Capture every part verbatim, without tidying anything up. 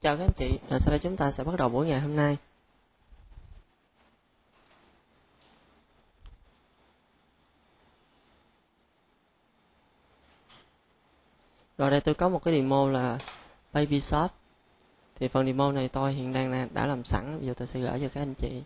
Chào các anh chị, à, sau đây chúng ta sẽ bắt đầu buổi ngày hôm nay. Rồi đây tôi có một cái demo là Baby Shop. Thì phần demo này tôi hiện đang đã làm sẵn, bây giờ tôi sẽ gửi cho các anh chị.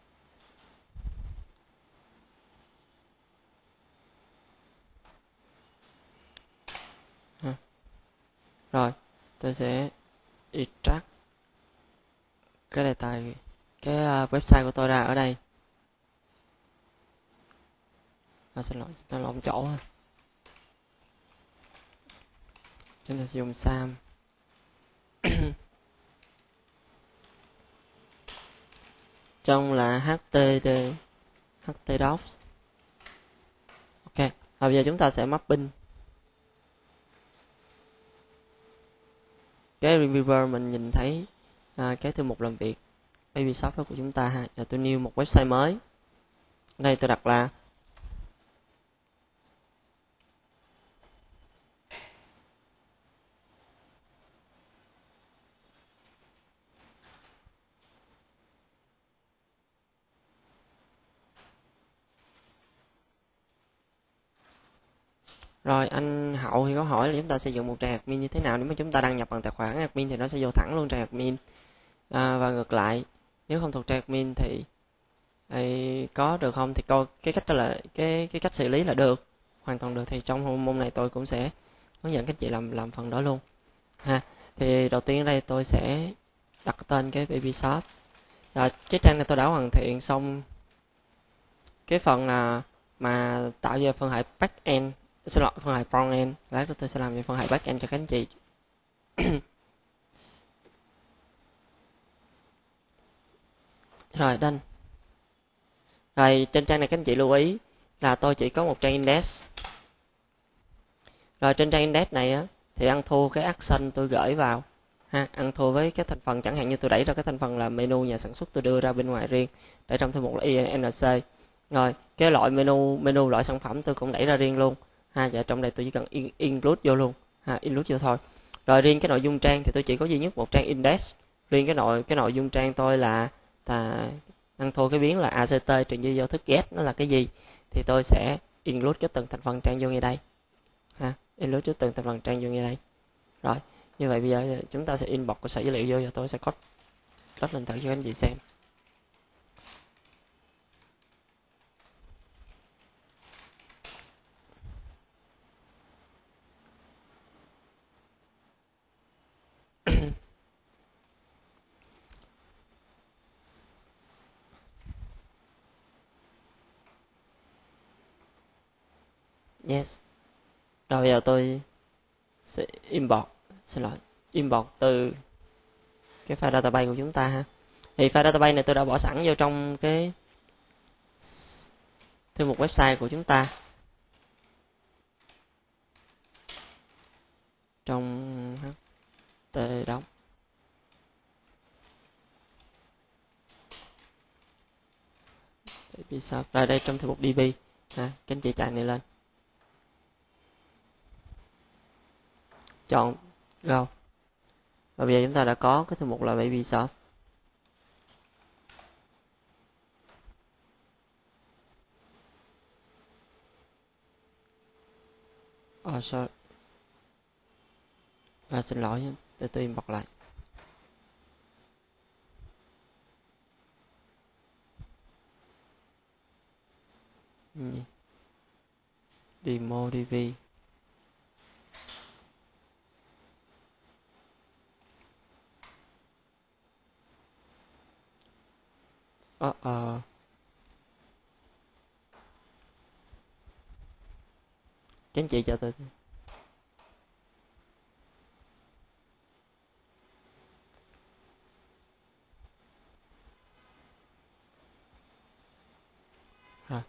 Rồi, tôi sẽ extract cái đề tài, cái uh, website của tôi ra ở đây. À, xin lỗi, tôi lộn chỗ ha. Chúng ta sử dụng Sam. Trong là htd htdocs. Ok, rồi bây giờ chúng ta sẽ mapping cái reviewer mình nhìn thấy à, cái thư mục làm việc Baby Shop của chúng ta ha. Giờ tôi new một website mới. Đây tôi đặt là Rồi anh Hậu thì có hỏi là chúng ta sử dụng một trang admin như thế nào. Nếu mà chúng ta đăng nhập bằng tài khoản admin thì nó sẽ vô thẳng luôn trang admin, à, và ngược lại nếu không thuộc trang admin thì, thì có được không? Thì coi cái cách đó là cái cái cách xử lý là được, hoàn toàn được. Thì trong môn này tôi cũng sẽ hướng dẫn các chị làm làm phần đó luôn ha. Thì đầu tiên ở đây tôi sẽ đặt tên cái Baby Shop. Rồi cái trang này tôi đã hoàn thiện xong cái phần là mà tạo ra phân hệ backend, xin lỗi, phân hệ frontend. Lát nữa tôi sẽ làm về phân hệ backend cho các anh chị. Rồi done. Rồi trên trang này các anh chị lưu ý là tôi chỉ có một trang index. Rồi trên trang index này á thì ăn thua cái action tôi gửi vào ha, ăn thua với cái thành phần, chẳng hạn như tôi đẩy ra cái thành phần là menu nhà sản xuất, tôi đưa ra bên ngoài riêng để trong thư mục là i en xê. Rồi cái loại menu menu loại sản phẩm tôi cũng đẩy ra riêng luôn ha. Và trong đây tôi chỉ cần in, include vô luôn ha, include vô thôi. Rồi riêng cái nội dung trang thì tôi chỉ có duy nhất một trang index. Riêng cái nội cái nội dung trang tôi là là ăn thua cái biến là act trình như giao thức get nó là cái gì thì tôi sẽ include cho từng thành phần trang vô ngay đây ha, include cho từng thành phần trang vô ngay đây. Rồi như vậy bây giờ chúng ta sẽ inbox cơ sở dữ liệu vô, và tôi sẽ code code lên thử cho các anh chị xem. Yes. Rồi bây giờ tôi sẽ import, xin lỗi, import từ cái file database của chúng ta ha. Thì file database này tôi đã bỏ sẵn vô trong cái thư mục website của chúng ta, trong htdocs. Rồi đây trong thư mục db ha, các anh chị chạy này lên, chọn go. Và bây giờ chúng ta đã có cái thư mục là Baby Shop. Oh, sorry. À, xin lỗi, để tôi import lại. Demo db. Ờ, ờ. Các anh chị cho tôi. Rồi.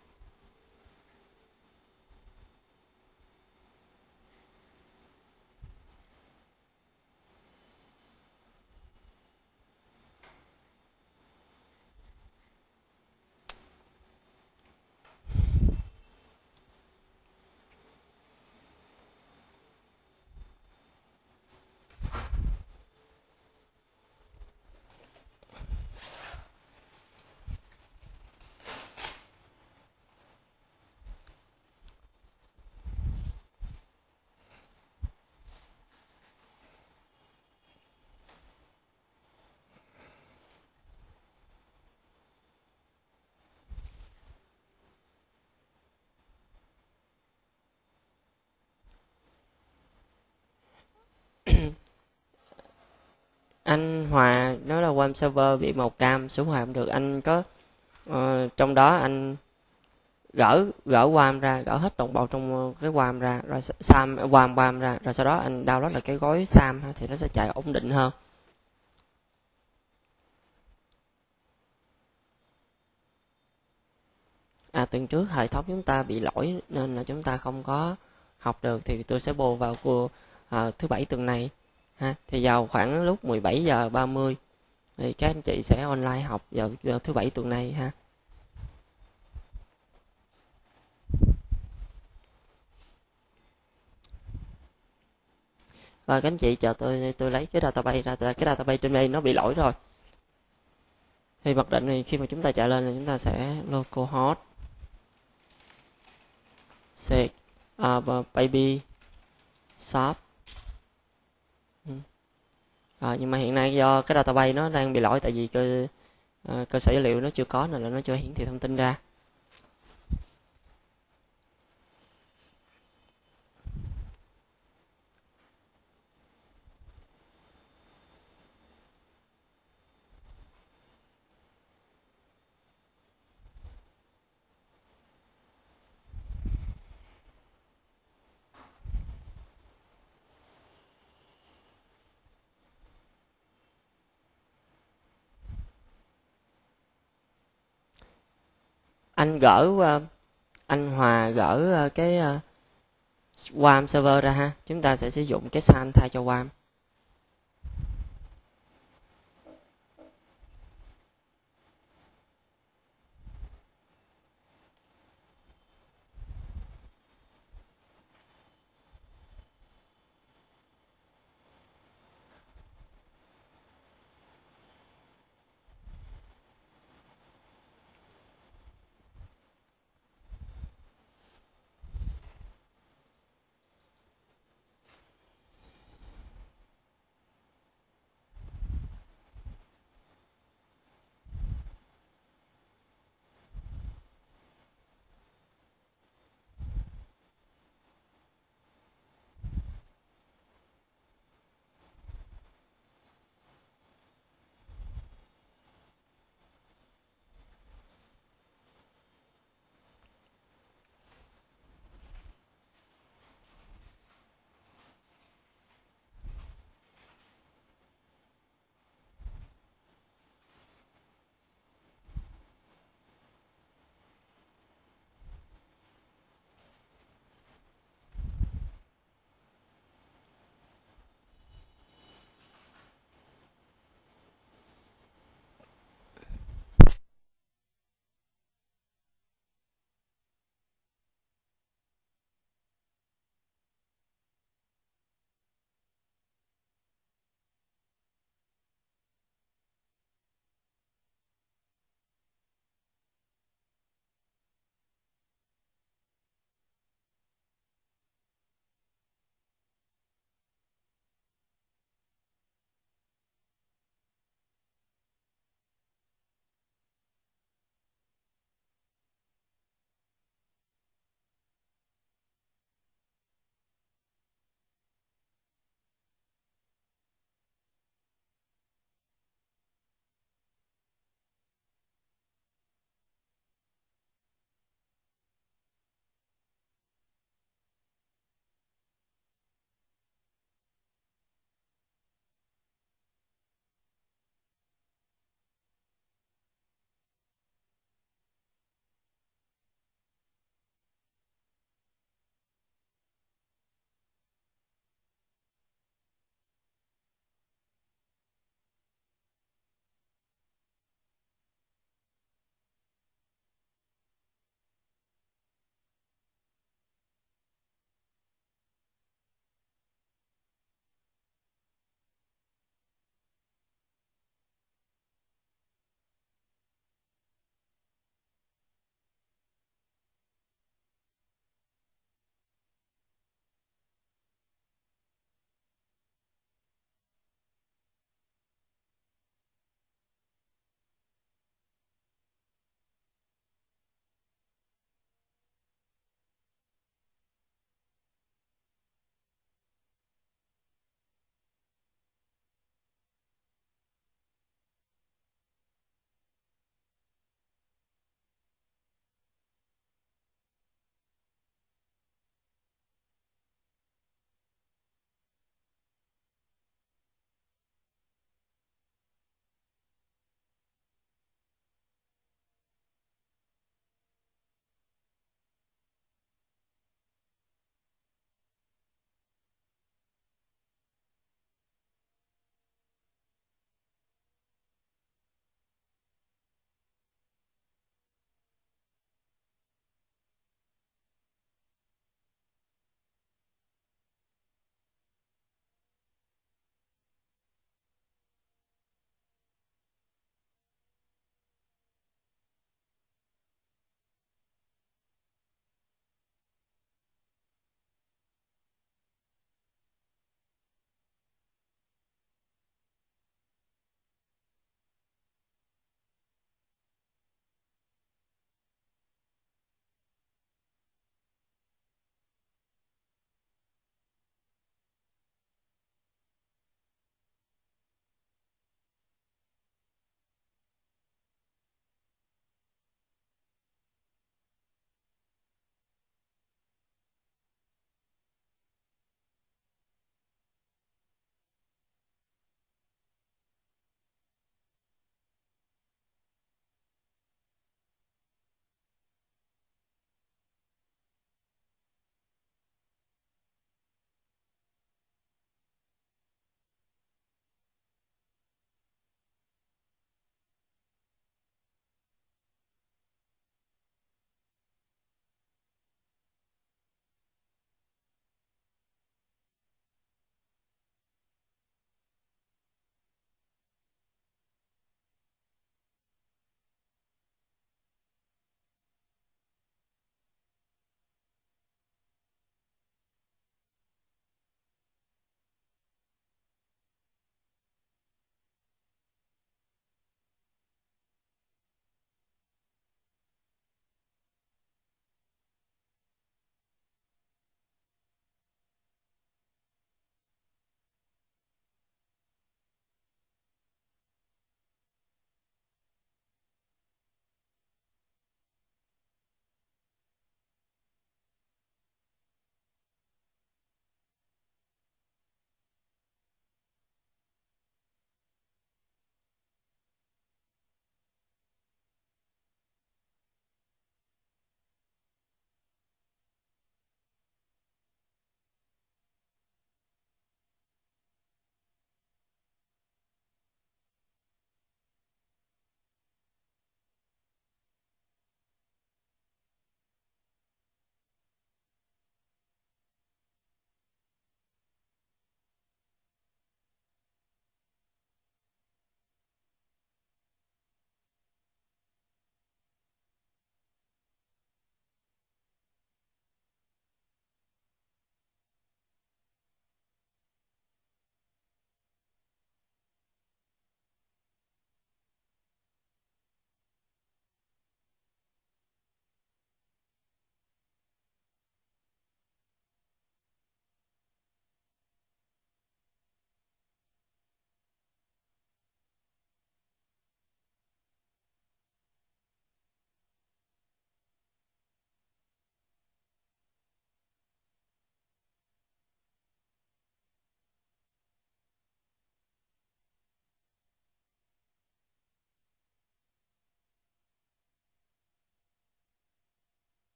là WAM server bị màu cam số hóa không được, anh có uh, trong đó anh gỡ gỡ WAM ra, gỡ hết toàn bộ trong cái WAM ra, rồi SAM WAM WAM ra, rồi sau đó anh download là cái gói SAM thì nó sẽ chạy ổn định hơn. À, tuần trước hệ thống chúng ta bị lỗi nên là chúng ta không có học được, thì tôi sẽ bù vào của à, thứ bảy tuần này ha. Thì vào khoảng lúc mười bảy giờ ba mươi thì các anh chị sẽ online học vào, vào thứ bảy tuần này ha. Và các anh chị chờ tôi tôi lấy cái database ra, cái database trên đây nó bị lỗi rồi. Thì mặc định thì khi mà chúng ta chạy lên là chúng ta sẽ localhost sec uh, baby shop. À, nhưng mà hiện nay do cái database nó đang bị lỗi, tại vì cơ uh, cơ sở dữ liệu nó chưa có nên là nó chưa hiển thị thông tin ra. Anh gỡ uh, anh Hòa gỡ uh, cái uh, WAM server ra ha, chúng ta sẽ sử dụng cái SAN thay cho WAM.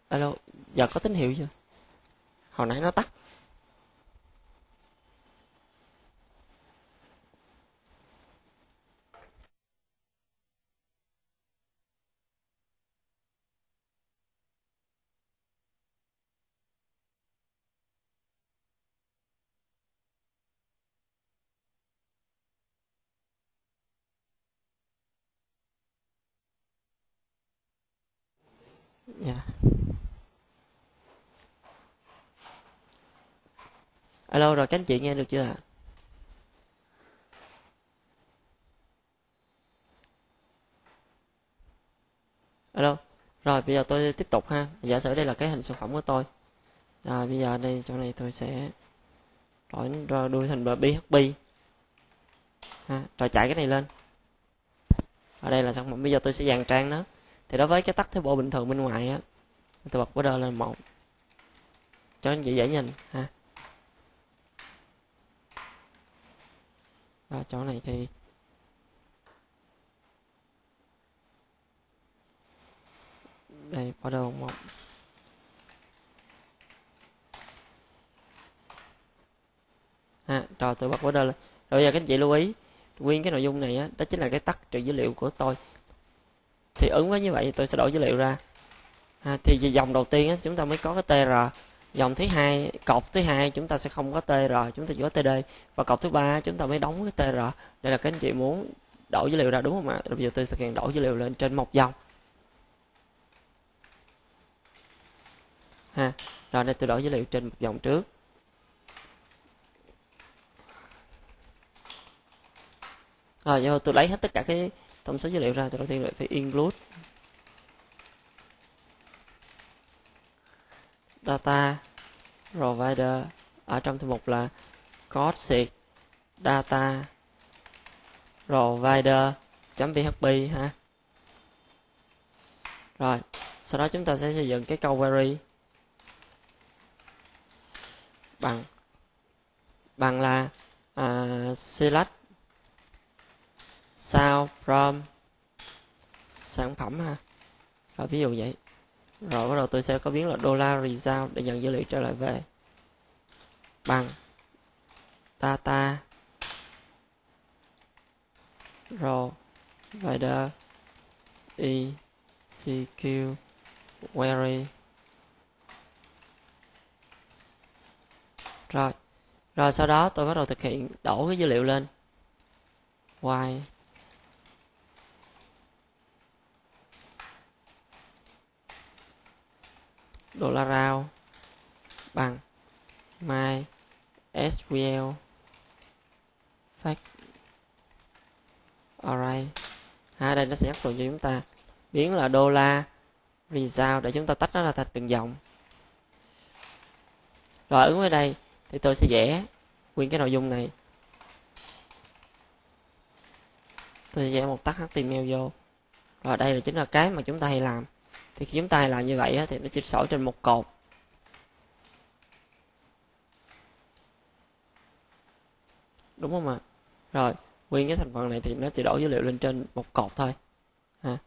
Alo, giờ có tín hiệu chưa? Hồi nãy nó tắt. Dạ. Alo, rồi các anh chị nghe được chưa ạ? Alo. Rồi bây giờ tôi tiếp tục ha. Giả sử đây là cái hình sản phẩm của tôi. À, bây giờ đây chỗ này tôi sẽ đổi rồi đuôi thành bê hát pê. Ha, rồi chạy cái này lên. Ở đây là sản phẩm, bây giờ tôi sẽ dàn trang nó. Thì đối với cái tắt thế bộ bình thường bên ngoài á, tôi bật border lên một cho anh chị dễ nhìn ha. Và chỗ này thì đây border một. Ha, rồi tôi bật border lên. Rồi giờ các anh chị lưu ý, nguyên cái nội dung này á, đó chính là cái tắt trừ dữ liệu của tôi. Thì ứng với như vậy tôi sẽ đổi dữ liệu ra. À, thì dòng đầu tiên á, chúng ta mới có cái tê rờ. Dòng thứ hai, cột thứ hai chúng ta sẽ không có tê rờ, chúng ta chỉ có tê đê. Và cột thứ ba chúng ta mới đóng cái tê rờ. Đây là các anh chị muốn đổi dữ liệu ra đúng không ạ? Bây giờ tôi thực hiện đổi dữ liệu lên trên một dòng. Ha, rồi đây tôi đổi dữ liệu trên một dòng trước. Rồi giờ tôi lấy hết tất cả cái thông số dữ liệu ra, tôi đầu tiên lại phải include data provider, ở trong thư mục là code data provider.php ha. Rồi sau đó chúng ta sẽ xây dựng cái câu query bằng bằng là uh, select sao from sản phẩm ha. Rồi ví dụ vậy. Rồi bắt đầu tôi sẽ có biến là dollar result để nhận dữ liệu trở lại về bằng data provider e xê quy query. Rồi. Rồi sau đó tôi bắt đầu thực hiện đổ cái dữ liệu lên. Y dollar round bằng my ét quy lờ fact array. Ha, đây nó sẽ áp dụng cho chúng ta biến là dollar result để chúng ta tách nó ra thành từng dòng. Rồi ứng với đây thì tôi sẽ vẽ nguyên cái nội dung này. Tôi sẽ vẽ một tag hát tê em lờ vô. Rồi đây là chính là cái mà chúng ta hay làm. Thì khi chúng ta hay làm như vậy á, thì nó chỉ sỏi trên một cột. Đúng không ạ? Rồi nguyên cái thành phần này thì nó chỉ đổ dữ liệu lên trên một cột thôi ha.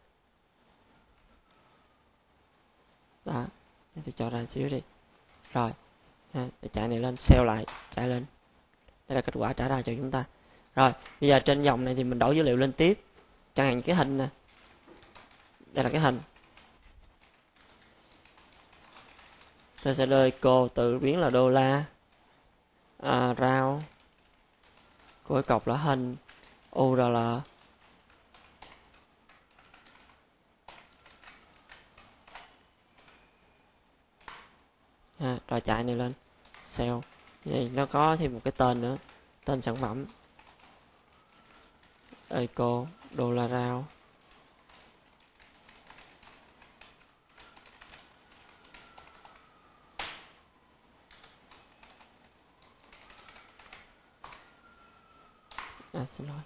Đó, tôi cho ra xíu đi. Rồi ha, để chạy này lên, save lại, chạy lên. Đây là kết quả trả ra cho chúng ta. Rồi bây giờ trên dòng này thì mình đổ dữ liệu lên tiếp, chẳng hạn cái hình nè. Đây là cái hình. Tôi sẽ đưa cô tự biến là đô la à, round cuối cọc là hình u rờ lờ. À, rồi chạy này lên sale. Vậy nó có thêm một cái tên nữa, tên sản phẩm eco dollar round. À, xin lỗi.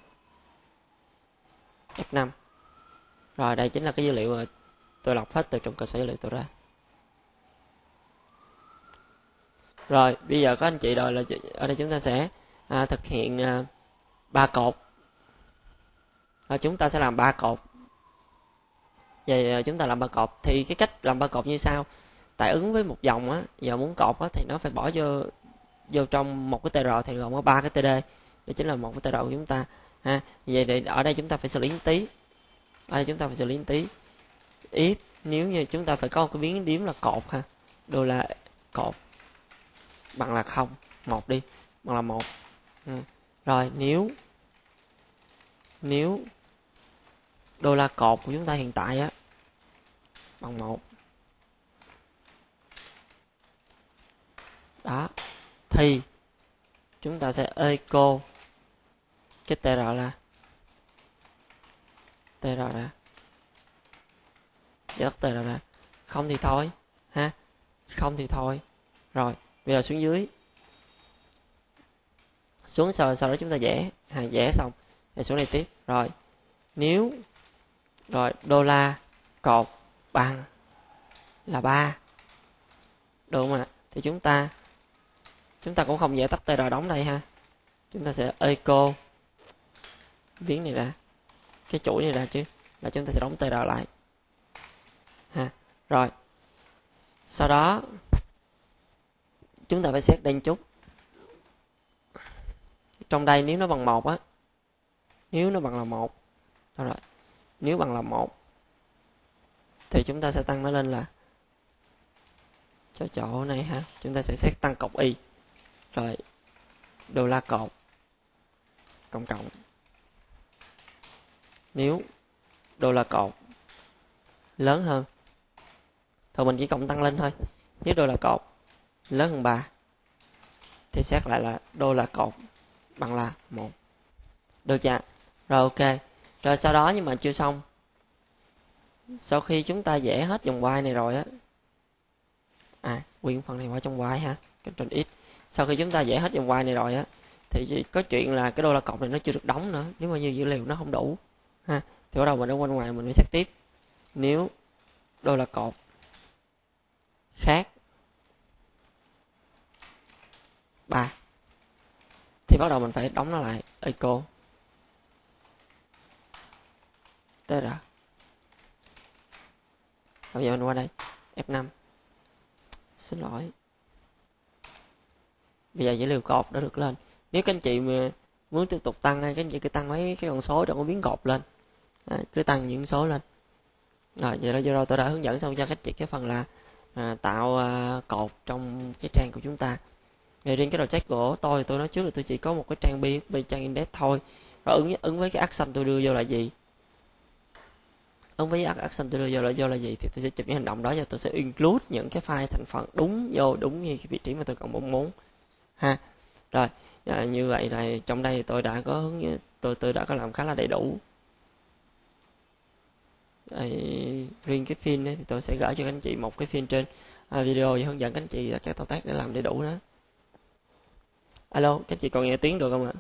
ép năm. Rồi đây chính là cái dữ liệu mà tôi lọc hết từ trong cơ sở dữ liệu tôi ra. Rồi bây giờ có anh chị đòi là ở đây chúng ta sẽ à, thực hiện à, ba cột. Rồi chúng ta sẽ làm ba cột. Vậy chúng ta làm ba cột thì cái cách làm ba cột như sau. tại ứng với một dòng á, giờ muốn cột á thì nó phải bỏ vô vô trong một cái tê rờ thì gồm có ba cái tê đê, đó chính là một cái tê rờ của chúng ta ha. Vậy thì ở đây chúng ta phải xử lý một tí, ở đây chúng ta phải xử lý một tí ít, nếu như chúng ta phải có một cái biến điểm là cột ha, đô la cột bằng là không, một đi, bằng là một. Ừ. Rồi nếu nếu đô la cột của chúng ta hiện tại á bằng một, đó, thì chúng ta sẽ echo cái tê rờ là tê rờ ra, giải tê rờ ra, không thì thôi ha, không thì thôi. Rồi bây giờ xuống dưới, xuống sau sau đó chúng ta vẽ, ha, vẽ xong rồi xuống đây tiếp. Rồi nếu rồi đô la cột bằng là ba, được không ạ? Thì chúng ta chúng ta cũng không vẽ tắt tê rờ đóng đây ha, chúng ta sẽ echo biến này ra, cái chuỗi này ra chứ, là chúng ta sẽ đóng tê rờ lại ha. Rồi sau đó chúng ta phải xét đen chút, trong đây nếu nó bằng một á, nếu nó bằng là một, rồi nếu bằng là một thì chúng ta sẽ tăng nó lên là cho chỗ này ha, chúng ta sẽ xét tăng cọc y, rồi đô la cột cộng cộng, nếu đô la cột lớn hơn, thôi mình chỉ cộng tăng lên thôi, nếu đô la cột lớn hơn ba thì xét lại là đô la cột bằng là một, được chưa? Rồi ok, rồi sau đó nhưng mà chưa xong, sau khi chúng ta vẽ hết vòng quay này rồi á, à nguyên phần này qua trong quay ha, Ctrl X, sau khi chúng ta vẽ hết vòng quay này rồi á thì có chuyện là cái đô la cột này nó chưa được đóng nữa, nếu mà như dữ liệu nó không đủ ha, thì bắt đầu mình ở bên ngoài mình phải xét tiếp, nếu đô la cột khác ba thì bắt đầu mình phải đóng nó lại, echo tê rờ. Bây giờ mình qua đây F năm, xin lỗi, bây giờ dữ liệu cột đã được lên. Nếu các anh chị mà muốn tiếp tục tăng, các anh chị cứ tăng mấy cái con số trong cái biến cột lên, à, cứ tăng những số lên. Rồi vậy đó, giờ rồi tôi đã hướng dẫn xong cho các chị cái phần là à, tạo à, cột trong cái trang của chúng ta. Về riêng cái project của tôi, tôi nói trước là tôi chỉ có một cái trang pê ép pê, trang index thôi. Rồi ứng ứng với cái action tôi đưa vô là gì? Ứng với cái action tôi đưa vô là vô là gì thì tôi sẽ chụp những hành động đó và tôi sẽ include những cái file thành phần đúng vô đúng như cái vị trí mà tôi cần mong muốn ha. Rồi à, như vậy là trong đây tôi đã có hướng tôi tôi đã có làm khá là đầy đủ. Đây, riêng cái phim thì tôi sẽ gửi cho các anh chị một cái phim trên à, video và hướng dẫn các anh chị các thao tác để làm đầy đủ đó. Alo, các chị còn nghe tiếng được không ạ?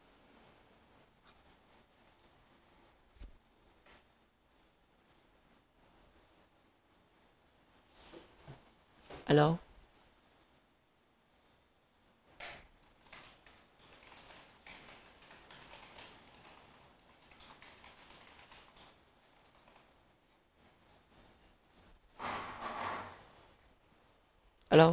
Alo. Alo.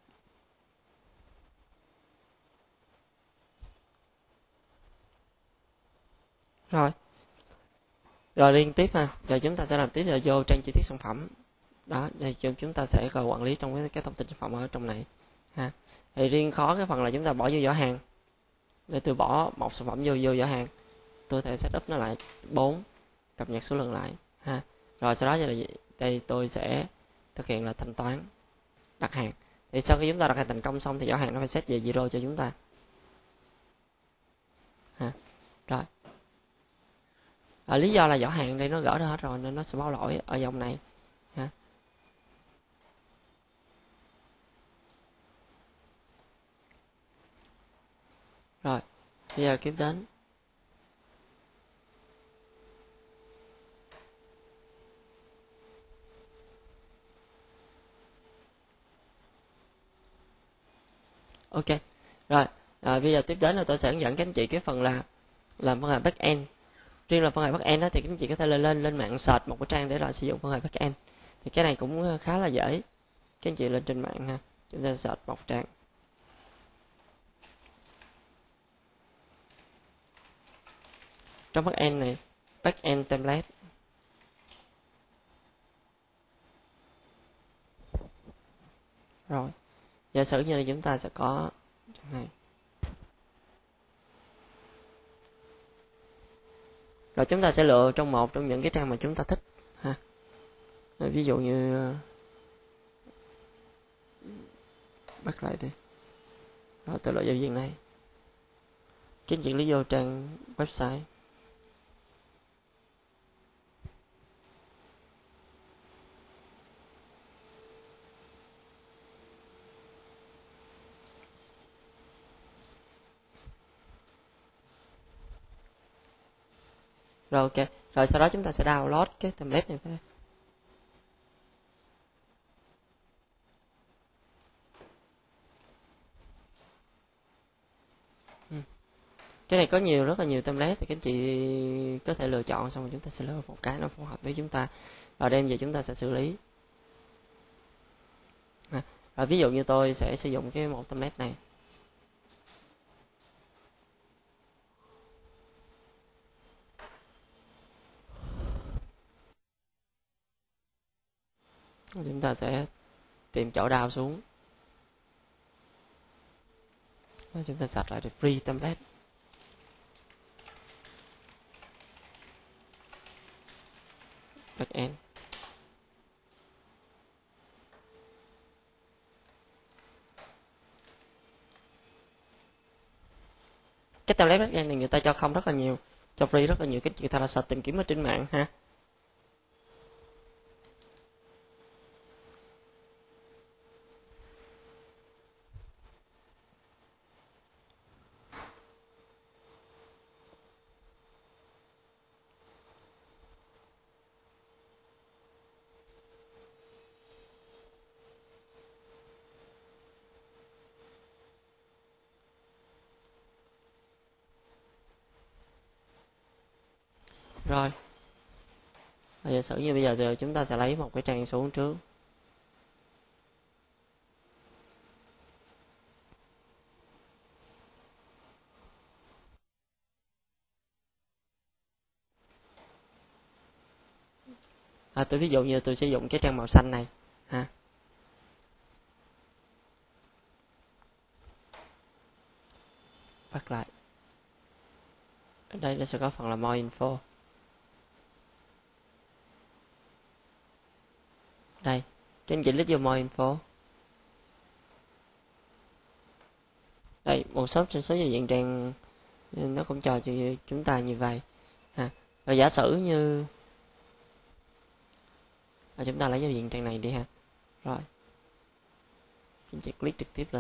Rồi. Rồi liên tiếp ha. Rồi chúng ta sẽ làm tiếp là vô trang chi tiết sản phẩm. Đó, thì chúng ta sẽ còn quản lý trong cái, cái thông tin sản phẩm ở trong này ha. Thì riêng khó cái phần là chúng ta bỏ vô giỏ hàng. Để tôi bỏ một sản phẩm vô vô giỏ hàng. Tôi thể setup nó lại bốn, cập nhật số lượng lại ha. Rồi sau đó là đây tôi sẽ thực hiện là thanh toán đặt hàng. Thì sau khi chúng ta đặt hàng thành công xong thì giỏ hàng nó phải set về zero cho chúng ta ha. Rồi à, lý do là giỏ hàng đây nó gỡ ra hết rồi nên nó sẽ báo lỗi ở dòng này ha. Rồi bây giờ tiếp đến ok. Rồi à, bây giờ tiếp đến là tôi sẽ hướng dẫn các anh chị cái phần là làm phân hệ backend. Riêng là phân hệ backend đó thì các anh chị có thể lên lên lên mạng search một cái trang để là sử dụng phân hệ backend. Thì cái này cũng khá là dễ các anh chị lên trên mạng ha, chúng ta search một trang trong backend này, backend template. Rồi giả sử như là chúng ta sẽ có này. Rồi chúng ta sẽ lựa trong một trong những cái trang mà chúng ta thích ha. Rồi, ví dụ như bắt lại đi. Rồi tôi lựa giao diện này. Các anh chị lý vô trang website. Rồi ok, rồi sau đó chúng ta sẽ download cái template này về. Cái này có nhiều, rất là nhiều template thì các anh chị có thể lựa chọn, xong rồi chúng ta sẽ lựa một cái nó phù hợp với chúng ta và đem về chúng ta sẽ xử lý. À, rồi ví dụ như tôi sẽ sử dụng cái một template này. Chúng ta sẽ tìm chỗ down xuống. Rồi chúng ta search lại được free template. Backend. Cái template backend này người ta cho không rất là nhiều, cho free rất là nhiều, cái người ta là search tìm kiếm ở trên mạng ha. Rồi, giả sử như bây giờ chúng ta sẽ lấy một cái trang xuống trước. À, tôi ví dụ như tôi sử dụng cái trang màu xanh này ha. Bắt lại. Ở đây nó sẽ có phần là more info. Đây, các anh chị click vô more info. Đây, một số trên số giao diện trang nó cũng cho chúng ta như vậy ha. Rồi giả sử như rồi chúng ta lấy giao diện trang này đi ha. Rồi xin chị click trực tiếp lên.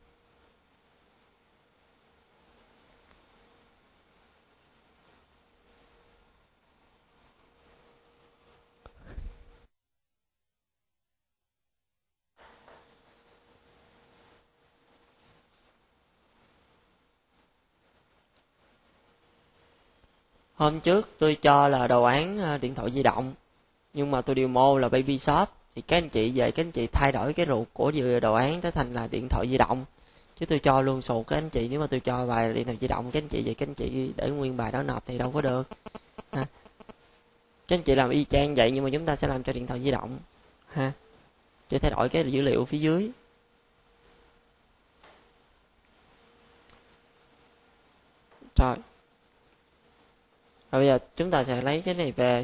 Hôm trước tôi cho là đồ án điện thoại di động, nhưng mà tôi demo là Baby Shop, thì các anh chị về các anh chị thay đổi cái ruột của đồ án tới thành là điện thoại di động, chứ tôi cho luôn sụt các anh chị. Nếu mà tôi cho bài điện thoại di động các anh chị về các anh chị để nguyên bài đó nộp thì đâu có được ha. Các anh chị làm y chang vậy, nhưng mà chúng ta sẽ làm cho điện thoại di động ha, chỉ thay đổi cái dữ liệu phía dưới. Rồi Rồi bây giờ chúng ta sẽ lấy cái này về.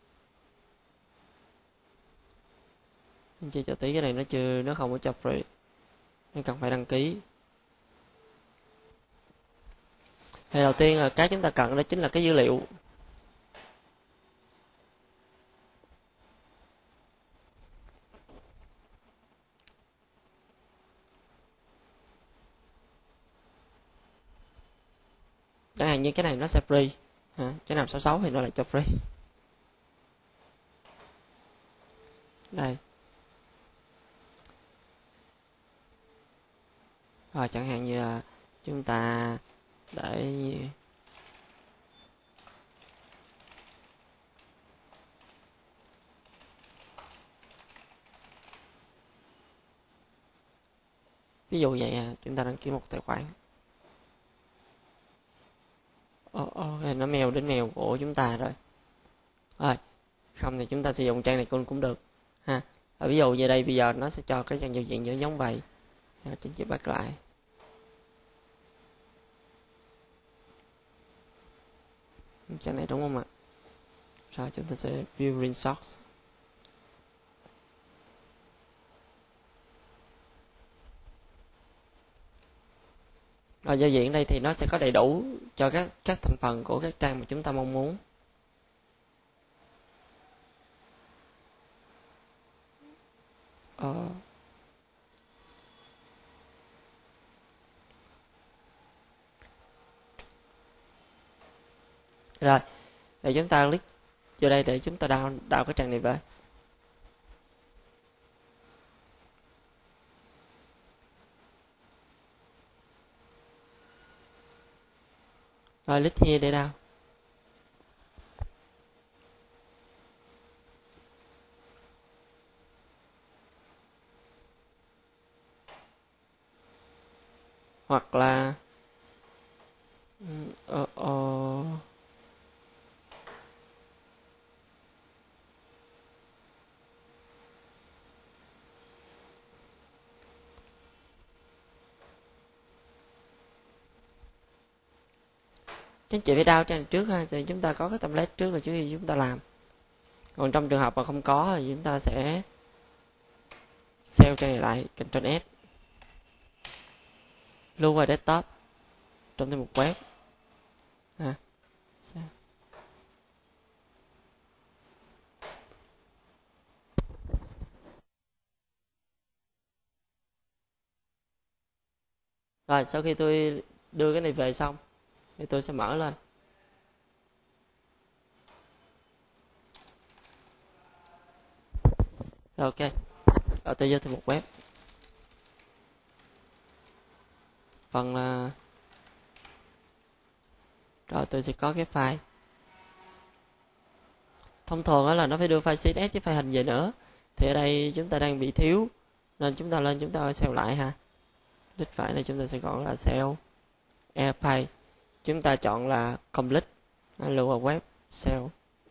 Anh chị cho tí, cái này nó chưa, nó không có cho free, nó cần phải đăng ký. Thì đầu tiên là cái chúng ta cần đó chính là cái dữ liệu. Chẳng hạn như cái này nó sẽ free ha, cái năm sáu sáu thì nó lại cho free. Đây. Rồi chẳng hạn như là chúng ta để ví dụ vậy à, chúng ta đăng ký một tài khoản. Ồ, ok, nó mail đến mail của chúng ta rồi. Rồi, không thì chúng ta sử dụng trang này cũng cũng được ha. Ở ví dụ như đây bây giờ nó sẽ cho cái trang giao diện như giống vậy. Chính chữ bắt lại. Trang này đúng không ạ? Rồi chúng ta sẽ view resource. Rồi giao diện đây thì nó sẽ có đầy đủ cho các các thành phần của các trang mà chúng ta mong muốn. Ờ. Rồi, để chúng ta click vô đây để chúng ta down down cái trang này về. Rồi click here để down. Hoặc là ờ, ờ, các chị phải down trang trước ha, thì chúng ta có cái template trước rồi trước khi chúng ta làm. Còn trong trường hợp mà không có thì chúng ta sẽ save trang này lại, Ctrl S, lưu vào desktop trong thư mục web. À, rồi sau khi tôi đưa cái này về xong thì tôi sẽ mở lên. Rồi ok. Rồi tôi vô thư mục web. Phần là rồi tôi sẽ có cái file. Thông thường đó là nó phải đưa file xê ét ét với file hình về nữa. Thì ở đây chúng ta đang bị thiếu nên chúng ta lên chúng ta save lại ha. Đích phải là chúng ta sẽ gọi là save airfile. Chúng ta chọn là complete, lưu vào web save.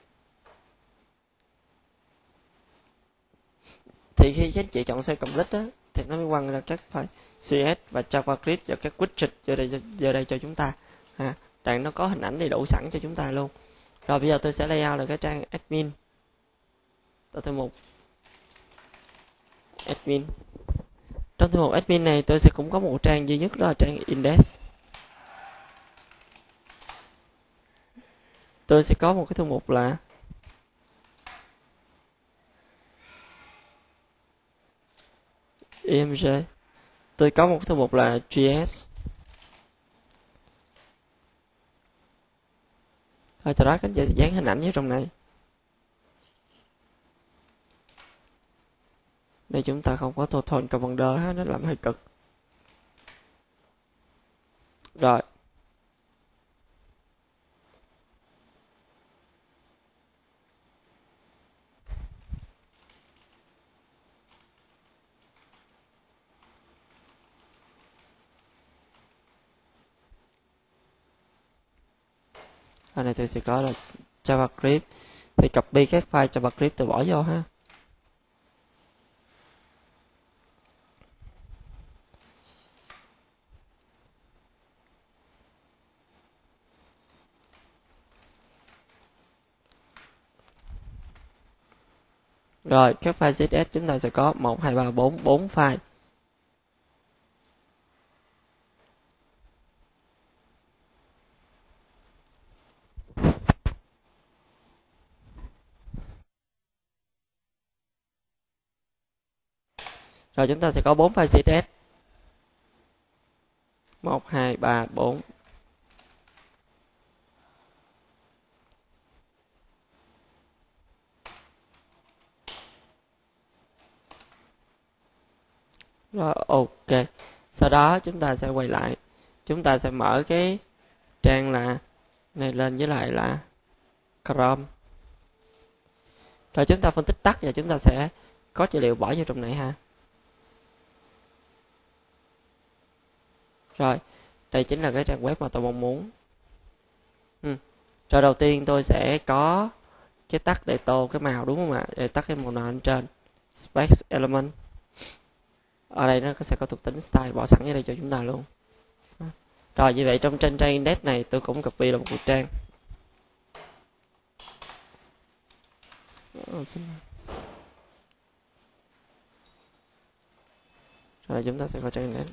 Thì khi các anh chị chọn save complete á thì nó mới quăng ra các file xê ét và JavaScript và các widget vô đây vô đây cho chúng ta ha. Đang nó có hình ảnh đầy đủ sẵn cho chúng ta luôn. Rồi bây giờ tôi sẽ layout được cái trang admin. Tôi thư mục admin. Trong thư mục admin này tôi sẽ cũng có một trang duy nhất, đó là trang index. Tôi sẽ có một cái thư mục là img. Tôi có một cái thư mục là js. Rồi sau đó các anh chị dán hình ảnh vào trong này. Đây chúng ta không có total commander hết, nó làm hơi cực. Rồi. Ở này tôi sẽ có là JavaScript. Thì copy các file JavaScript tôi bỏ vô ha. Rồi, các file xê ét ét chúng ta sẽ có một, hai, ba, bốn, bốn file. Rồi chúng ta sẽ có bốn file xê ét ét. một, hai, ba, bốn. Rồi ok. Sau đó chúng ta sẽ quay lại. Chúng ta sẽ mở cái trang là này lên với lại là Chrome. Rồi chúng ta phân tích tắt và chúng ta sẽ có dữ liệu bỏ vô trong này ha. Rồi, đây chính là cái trang web mà tôi mong muốn. Ừ. Rồi đầu tiên tôi sẽ có cái tắt để tô cái màu, đúng không ạ? Để tắt cái màu nền lên trên. Space element. Ở đây nó sẽ có thuộc tính style bỏ sẵn ở đây cho chúng ta luôn. Rồi như vậy trong trên trang index này tôi cũng copy là một cuộc trang. Rồi chúng ta sẽ có trang index.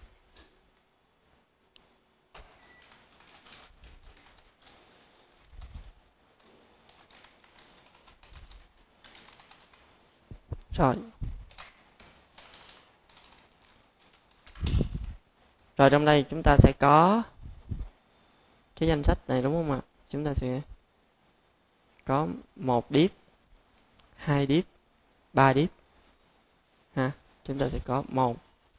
Rồi. Rồi trong đây chúng ta sẽ có cái danh sách này, đúng không ạ? Chúng ta sẽ có một div, hai div, ba div. Ha, chúng ta sẽ có một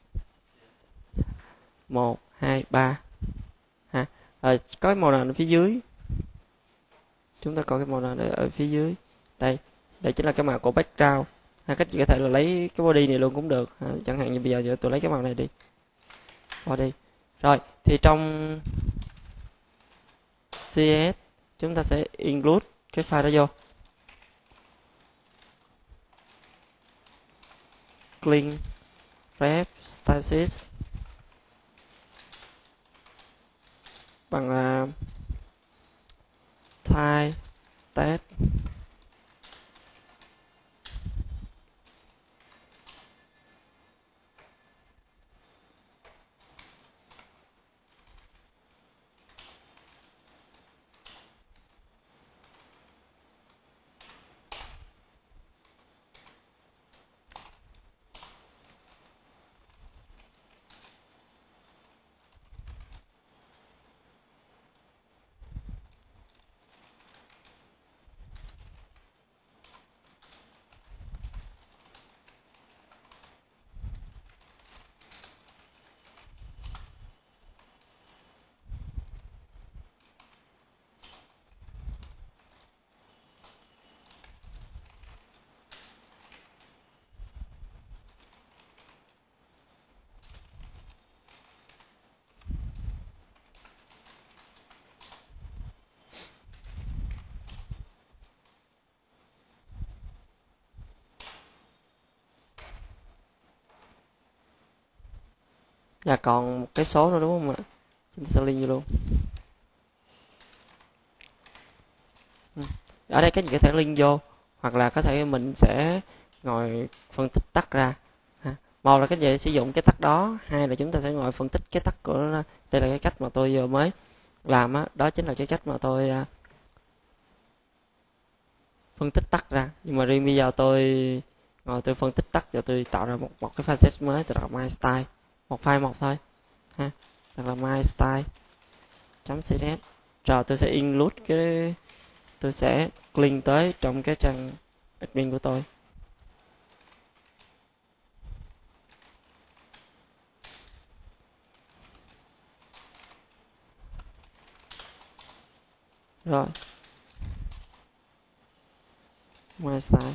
một, hai, ba. Ha. Rồi có cái màu nền ở phía dưới. Chúng ta có cái màu nền ở, ở phía dưới. Đây, đây chính là cái màu của background. Ha, các chị có thể là lấy cái body này luôn cũng được. Ha, chẳng hạn như bây giờ tôi lấy cái màu này đi. Body. Rồi, thì trong xê ét chúng ta sẽ include cái file đó vô. Clean ref stasis bằng là type test. Và còn một cái số nữa, đúng không ạ? Chúng ta sẽ link vô luôn. Ở đây các bạn có thể link vô, hoặc là có thể mình sẽ ngồi phân tích tắt ra. Ha. Một là các bạn sử dụng cái tắt đó, hai là chúng ta sẽ ngồi phân tích cái tắt của nó. Đây là cái cách mà tôi vừa mới làm á, đó chính là cái cách mà tôi uh, phân tích tắt ra. Nhưng mà riêng bây giờ tôi ngồi tôi phân tích tắt, rồi tôi tạo ra một một cái file set mới, tôi đặt my style, một file một thôi. Ha. Đặt là my style chấm css. Rồi tôi sẽ include cái, tôi sẽ link tới trong cái trang admin của tôi. Rồi my style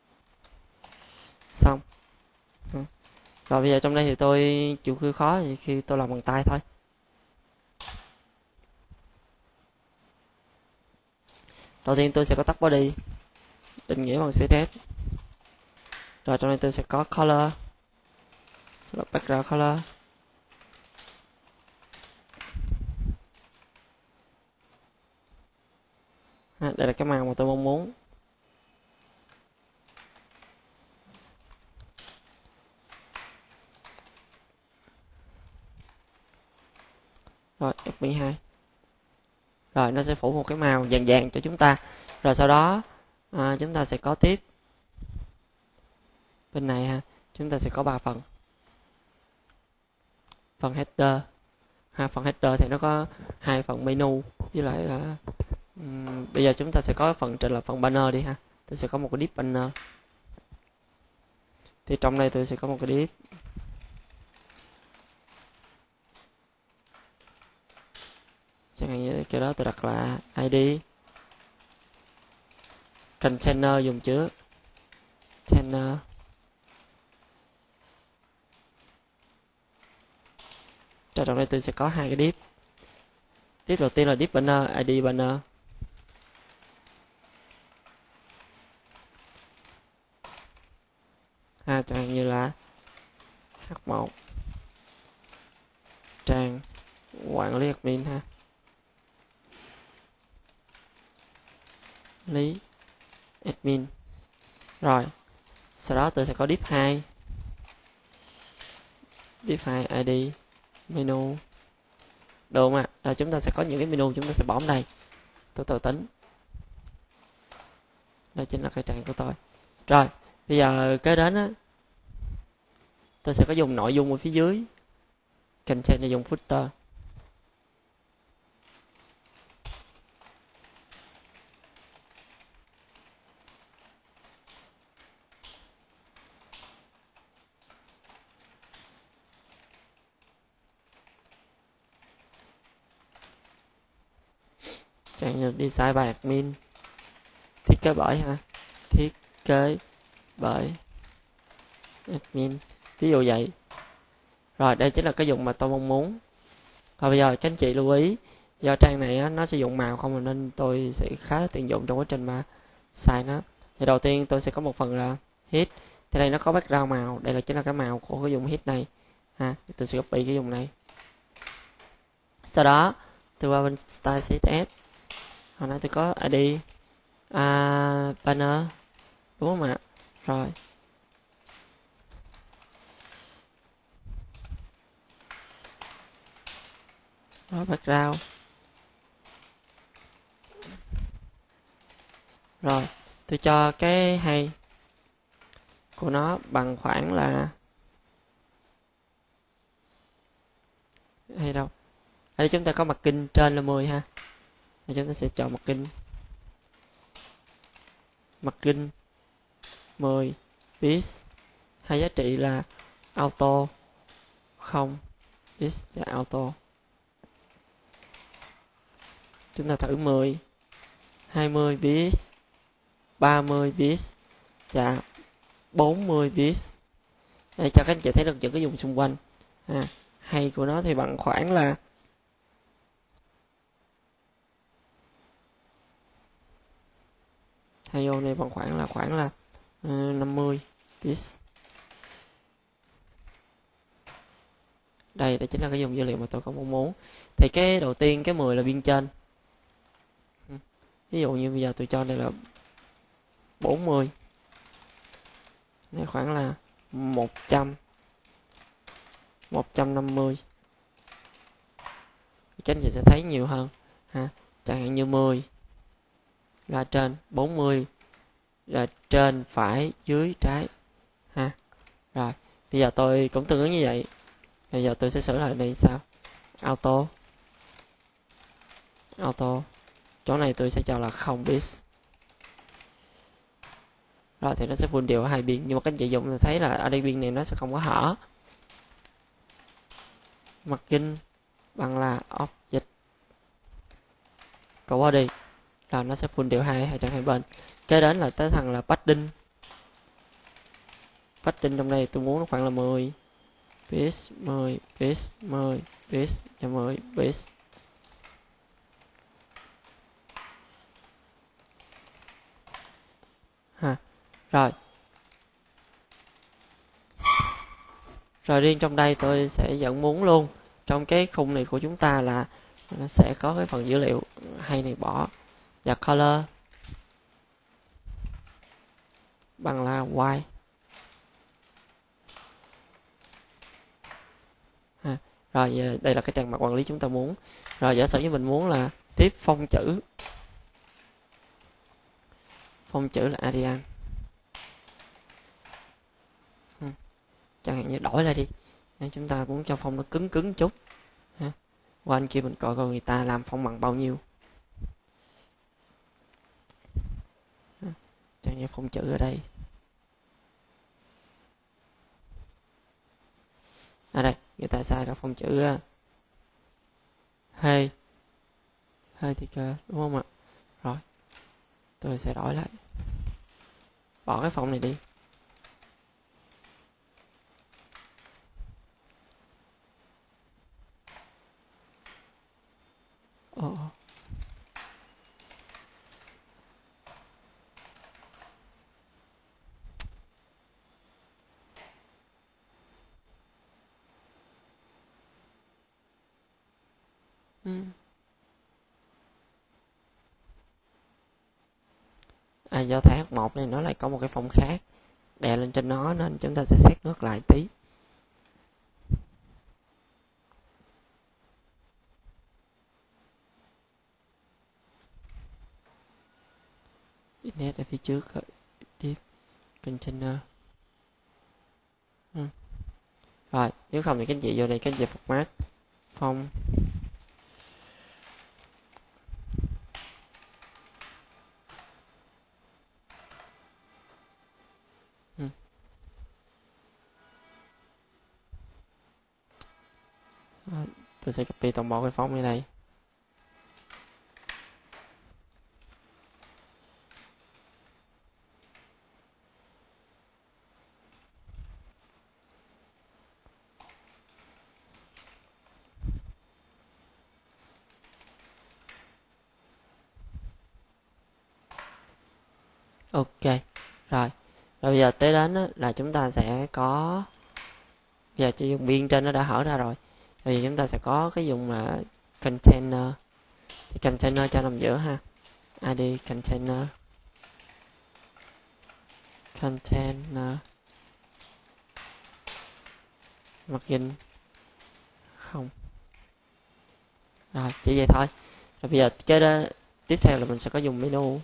xong. Rồi bây giờ trong đây thì tôi chịu khi khó thì khi tôi làm bằng tay thôi. Đầu tiên tôi sẽ có tắt body, định nghĩa bằng xê ét ét. Rồi trong đây tôi sẽ có color, sẽ là background color. À, đây là cái màu mà tôi mong muốn. Rồi ép bê hai. Rồi nó sẽ phủ một cái màu vàng vàng cho chúng ta. Rồi sau đó à, chúng ta sẽ có tiếp bên này ha, chúng ta sẽ có ba phần. Phần header ha, phần header thì nó có hai phần menu, với lại là um, bây giờ chúng ta sẽ có phần trên là phần banner đi ha. Tôi sẽ có một cái div banner. Thì trong đây tôi sẽ có một cái div chẳng hạn như cái đó tôi đặt là i đê container dùng chứa container. Cho trong đây tôi sẽ có hai cái div. Div đầu tiên là div banner, i đê banner. Ha, chẳng hạn như là h một trang quản lý admin ha. Lý admin. Rồi, sau đó tôi sẽ có div hai. Div hai i đê menu. Được không ạ? Rồi chúng ta sẽ có những cái menu chúng ta sẽ bỏ vào đây. Tôi tự tính. Đây chính là cái trang của tôi. Rồi, bây giờ kế đến á, tôi sẽ có dùng nội dung ở phía dưới. Content và dùng footer. Chẳng như design by admin. Thiết kế bởi ha. Thiết kế bởi admin. Ví dụ vậy. Rồi đây chính là cái dùng mà tôi mong muốn. Rồi bây giờ các anh chị lưu ý, do trang này á, nó sử dụng màu không nên tôi sẽ khá tiện dụng trong quá trình mà xài nó. Thì đầu tiên tôi sẽ có một phần là hit. Thì đây nó có background màu, đây là chính là cái màu của cái dùng hit này. Ha, tôi sẽ copy cái dùng này. Sau đó tôi qua bên style xê ét ét. Hồi nãy tôi có i đê uh, banner, đúng không ạ? Rồi. Rồi background. Rồi, tôi cho cái hay của nó bằng khoảng là hay đâu. Ở đây chúng ta có mặt kinh trên là mười ha. Thì chúng ta sẽ chọn mặt kinh. Mặt kinh mười piece. Hai giá trị là auto không piece và auto. Chúng ta thử mười, hai mươi piece, ba mươi piece và bốn mươi piece. Để cho các anh chị thấy được những cái dùng xung quanh. À, hay của nó thì bằng khoảng là hay ô này bằng khoảng là khoảng là uh, năm mươi piece. Đây, đây chính là cái dùng dữ liệu mà tôi có mong muốn. Thì cái đầu tiên cái mười là biên trên. Ví dụ như bây giờ tôi cho đây là bốn mươi. Này khoảng là một trăm, một trăm năm mươi. Các anh chị sẽ thấy nhiều hơn ha. Chẳng hạn như mười là trên, bốn mươi là trên phải dưới trái ha. Rồi, bây giờ tôi cũng tương ứng như vậy. Bây giờ tôi sẽ sửa lại đây sao? Auto. Auto. Chỗ này tôi sẽ cho là không piece. Rồi thì nó sẽ full đều ở hai biên, nhưng mà các anh chị dùng thì thấy là ở đây biên này nó sẽ không có hở. Mặt kinh bằng là object có body. Rồi nó sẽ full đều hai hai trang hai bên. Kế đến là tới thằng là padding. Padding trong đây tôi muốn nó khoảng là mười piece, mười piece, mười piece và mười piece. Ha. Rồi. Rồi riêng trong đây tôi sẽ vẫn muốn luôn trong cái khung này của chúng ta là nó sẽ có cái phần dữ liệu hay này bỏ và color bằng là white. Ha. Rồi đây là cái trang mặt quản lý chúng ta muốn. Rồi giả sử như mình muốn là tiếp phông chữ. Phông chữ là Arial. Ừ. Chẳng hạn như đổi lại đi. Nên chúng ta muốn cho phông nó cứng cứng chút. Ha. Qua anh kia mình coi coi người ta làm phông bằng bao nhiêu. Ha. Chẳng như phông chữ ở đây. À đây, người ta sai ra phông chữ uh, hơi hơi thì cơ, đúng không ạ? Rồi, tôi sẽ đổi lại. Bỏ cái phông này đi. Ồ. Ừ. À, do thẻ H một này nó lại có một cái phông khác đè lên trên nó nên chúng ta sẽ xét ngược lại tí. Init ở phía trước, div container. Ừ. Rồi, nếu không thì các anh chị vô đây các anh chị format phong ừ. Rồi, tôi sẽ copy toàn bộ cái phông này đây. Ok, rồi. Rồi bây giờ tới đến á, là chúng ta sẽ có, bây giờ chỉ dùng biên trên nó đã hở ra rồi. Bây giờ chúng ta sẽ có cái dùng là container. Thì container cho nằm giữa ha. i đê container. Container. Margin không. Rồi, chỉ vậy thôi. Rồi bây giờ cái đó tiếp theo là mình sẽ có dùng menu.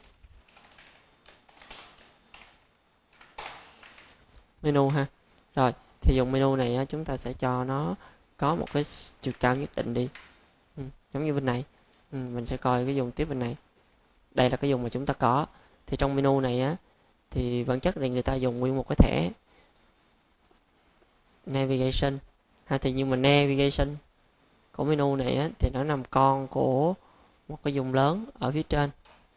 Menu ha. Rồi, thì dùng menu này á, chúng ta sẽ cho nó có một cái chiều cao nhất định đi. Ừ, giống như bên này. Ừ, mình sẽ coi cái dùng tiếp bên này. Đây là cái dùng mà chúng ta có. Thì trong menu này á, thì bản chất là người ta dùng nguyên một cái thẻ navigation. Ha, thì nhưng mà navigation của menu này á, thì nó nằm con của một cái dùng lớn ở phía trên.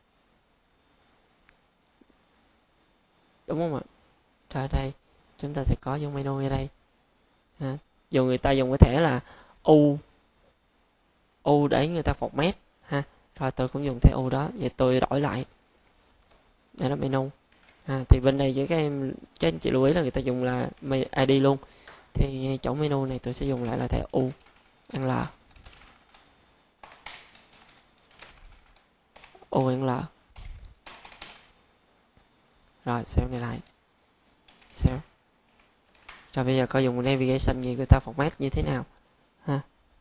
Đúng không ạ? Rồi đây, chúng ta sẽ có dùng menu ở đây. Ha, dùng người ta dùng cái thẻ là U. U để người ta format ha. Rồi tôi cũng dùng thẻ U đó, vậy tôi đổi lại. Đây là menu. À, thì bên đây với các em các anh chị lưu ý là người ta dùng là i đê luôn. Thì chỗ menu này tôi sẽ dùng lại là thẻ U N L. U N L. Rồi save này lại. Save. Rồi bây giờ có dùng navigation gì người ta format như thế nào ha.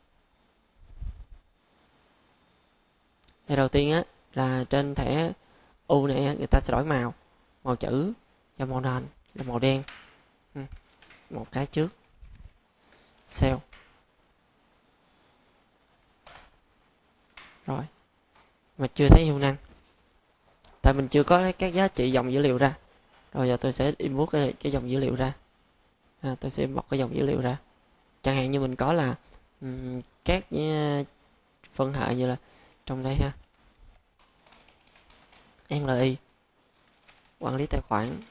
Thì đầu tiên á là trên thẻ U này á, người ta sẽ đổi màu, màu chữ và màu nền là màu đen. Ừ. Một cái trước. Save. Rồi. Mà chưa thấy hiệu năng. Tại mình chưa có các giá trị dòng dữ liệu ra. Rồi giờ tôi sẽ input cái, cái dòng dữ liệu ra. À, tôi sẽ bật cái dòng dữ liệu ra. Chẳng hạn như mình có là um, các uh, phân hệ như là trong đây ha. lờ i quản lý tài khoản.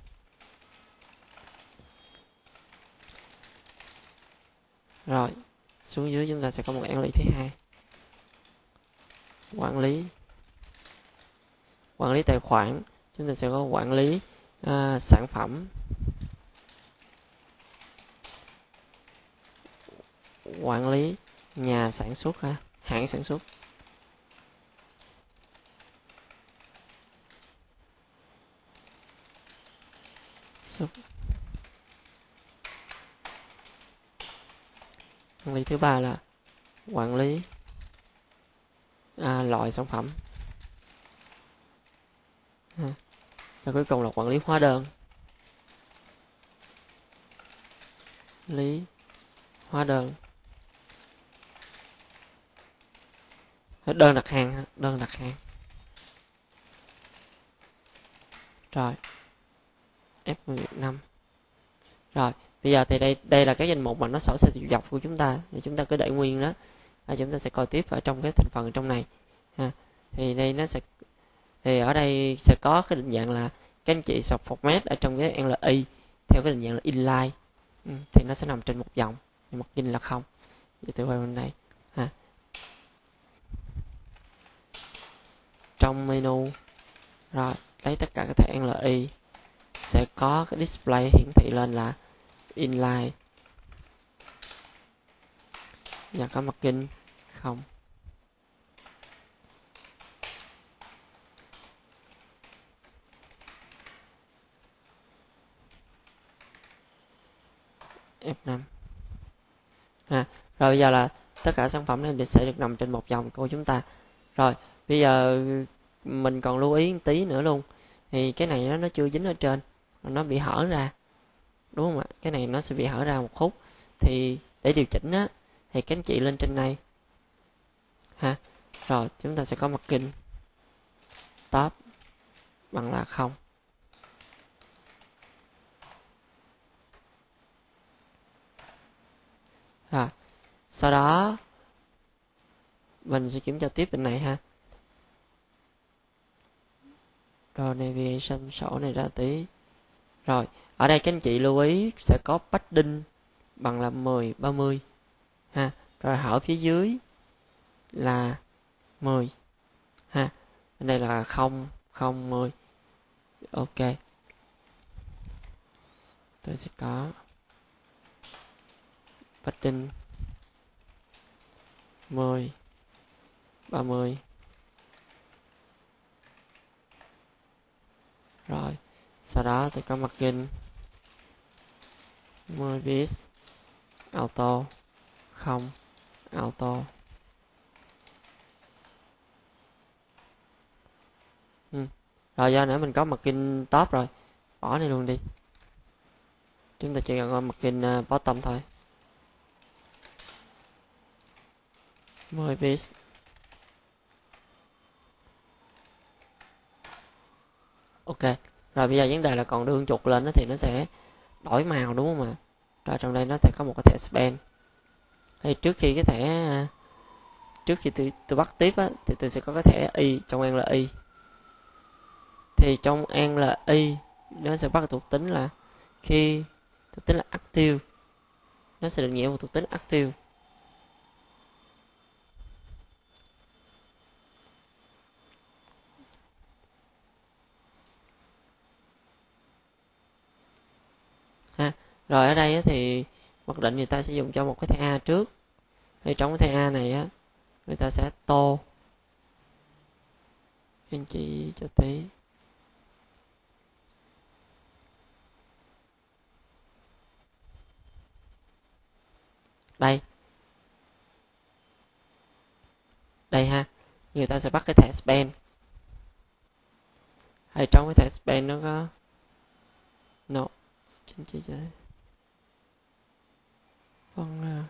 Rồi, xuống dưới chúng ta sẽ có một lờ i thứ hai. Quản lý quản lý tài khoản, chúng ta sẽ có quản lý uh, sản phẩm. Quản lý nhà sản xuất ha, hãng sản xuất. Xuất. Quản lý thứ ba là quản lý à, loại sản phẩm. À. Và cuối cùng là quản lý hóa đơn. Lý hóa đơn. Đơn đặt hàng, đơn đặt hàng. Rồi. F mười năm. Rồi, bây giờ thì đây đây là cái danh mục mà nó sổ xe chiều dọc của chúng ta, thì chúng ta cứ để nguyên đó. Và chúng ta sẽ coi tiếp ở trong cái thành phần trong này. Ha. Thì đây nó sẽ thì ở đây sẽ có cái định dạng là các anh chị sọc format ở trong cái lờ i theo cái định dạng là inline. Ừ, thì nó sẽ nằm trên một dòng, nhưng margin là không. Vậy tôi quay bên đây. Ha. trong menu. Rồi, lấy tất cả các thẻ en lờ i, sẽ có cái display hiển thị lên là inline và có margin không. ép năm. Ha, rồi bây giờ là tất cả sản phẩm này sẽ được nằm trên một dòng của chúng ta. Rồi, bây giờ mình còn lưu ý một tí nữa luôn. Thì cái này nó, nó chưa dính ở trên, nó bị hở ra. Đúng không ạ? Cái này nó sẽ bị hở ra một khúc. Thì để điều chỉnh á, thì các anh chị lên trên này. Ha, rồi chúng ta sẽ có margin top bằng là không. Rồi, sau đó mình sẽ kiểm tra tiếp bên này ha. Rồi navigation sổ này ra tí. Rồi, ở đây các anh chị lưu ý sẽ có padding bằng là mười, ba mươi ha. Rồi hở phía dưới là mười ha. Bên đây là không, không, mười. Ok. Tôi sẽ có padding mười, ba mươi. Rồi, sau đó tôi có margin mười bit auto không auto. Ừ. Rồi do nữa mình có margin top rồi, bỏ này luôn đi. Chúng ta chỉ cần có margin uh, bottom thôi. mười bit. Ok. Rồi bây giờ vấn đề là còn đưa chuột lên đó thì nó sẽ đổi màu đúng không ạ? Rồi trong đây nó sẽ có một cái thẻ span. Thì trước khi cái thẻ trước khi tôi, tôi bắt tiếp á, thì tôi sẽ có cái thẻ y trong en lờ i. Thì trong en lờ i nó sẽ bắt thuộc tính là khi thuộc tính là active, nó sẽ được nhiễm một thuộc tính active. Ha. Rồi ở đây á, thì mặc định người ta sẽ dùng cho một cái thẻ A trước. Thì trong cái thẻ A này á, người ta sẽ tô anh chị cho tí. Đây. Đây ha. Người ta sẽ bắt cái thẻ span. Hay trong cái thẻ span nó có no anh chị cho phần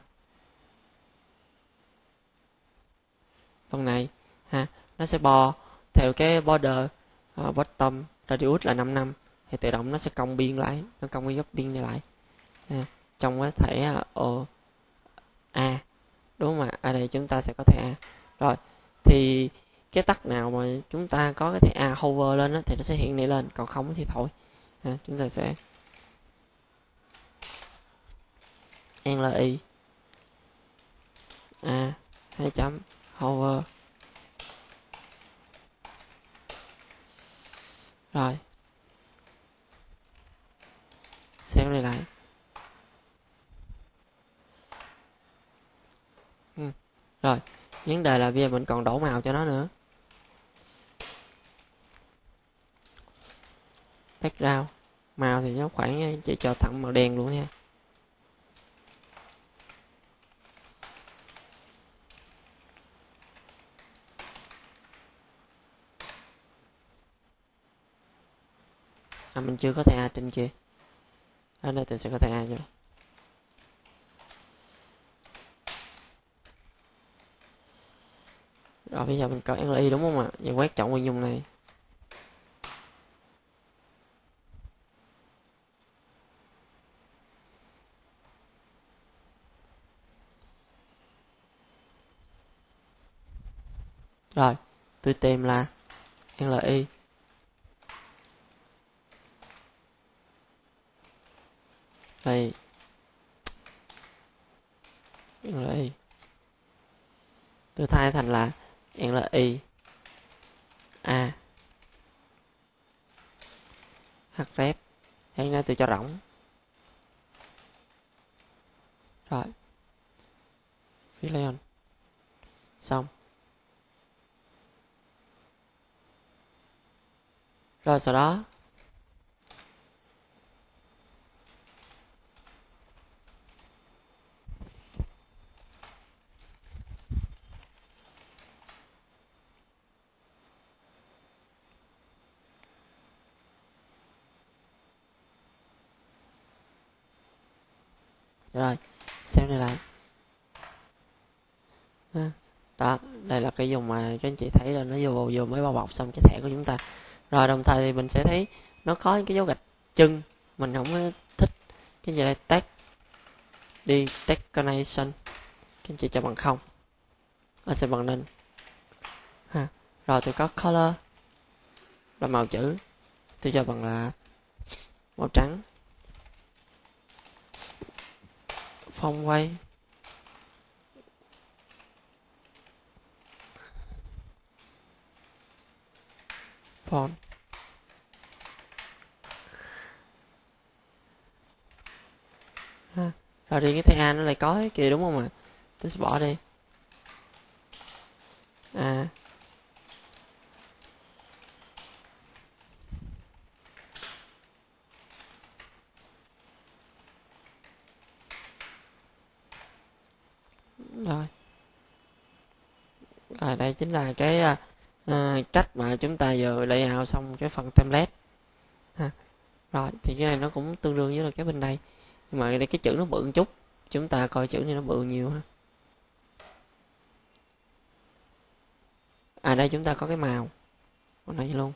phần này ha, nó sẽ bo theo cái border uh, bottom radius là năm năm, thì tự động nó sẽ cong biên lại, nó cong cái góc biên này lại ha. Trong cái thẻ uh, A đúng không ạ? Ở đây chúng ta sẽ có thẻ A. Rồi thì cái tắt nào mà chúng ta có cái thẻ A hover lên đó, thì nó sẽ hiện này lên, còn không thì thôi ha. Chúng ta sẽ en lờ i A hai chấm hover. Rồi xem này lại. Ừ. Rồi vấn đề là bây giờ mình còn đổ màu cho nó nữa. Background màu thì nó khoảng chỉ cho thẳng màu đen luôn nha. À, mình chưa có thẻ A trên kia. Ở đây tôi sẽ có thẻ A vô. Rồi bây giờ mình có en lờ i đúng không ạ? Vậy quét chọn nguyên dùng này. Rồi, tôi tìm là en lờ i. Đây. en lờ i. Tôi thay thành là en lờ i a href, hiện nay tôi cho rỗng. Rồi Fillion xong. Rồi sau đó rồi xem này lại. Đó, đây là cái dùng mà các anh chị thấy là nó vừa vừa mới bao bọc xong cái thẻ của chúng ta. Rồi đồng thời thì mình sẽ thấy nó có những cái dấu gạch chân mình không có thích. Cái gì đây, tag đi decoration, các anh chị cho bằng không, nó sẽ bằng nên ha. Rồi tôi có color là màu chữ, tôi cho bằng là màu trắng. Phong quay font ha. Rồi riêng cái thẻ A nó lại có cái kia đúng không ạ? Tôi sẽ bỏ đi. À rồi. Rồi đây chính là cái uh, cách mà chúng ta vừa layout xong cái phần template ha. Rồi thì cái này nó cũng tương đương với là cái bên đây, nhưng mà đây cái chữ nó bự một chút, chúng ta coi chữ này nó bự nhiều ha. À đây chúng ta có cái màu con này luôn.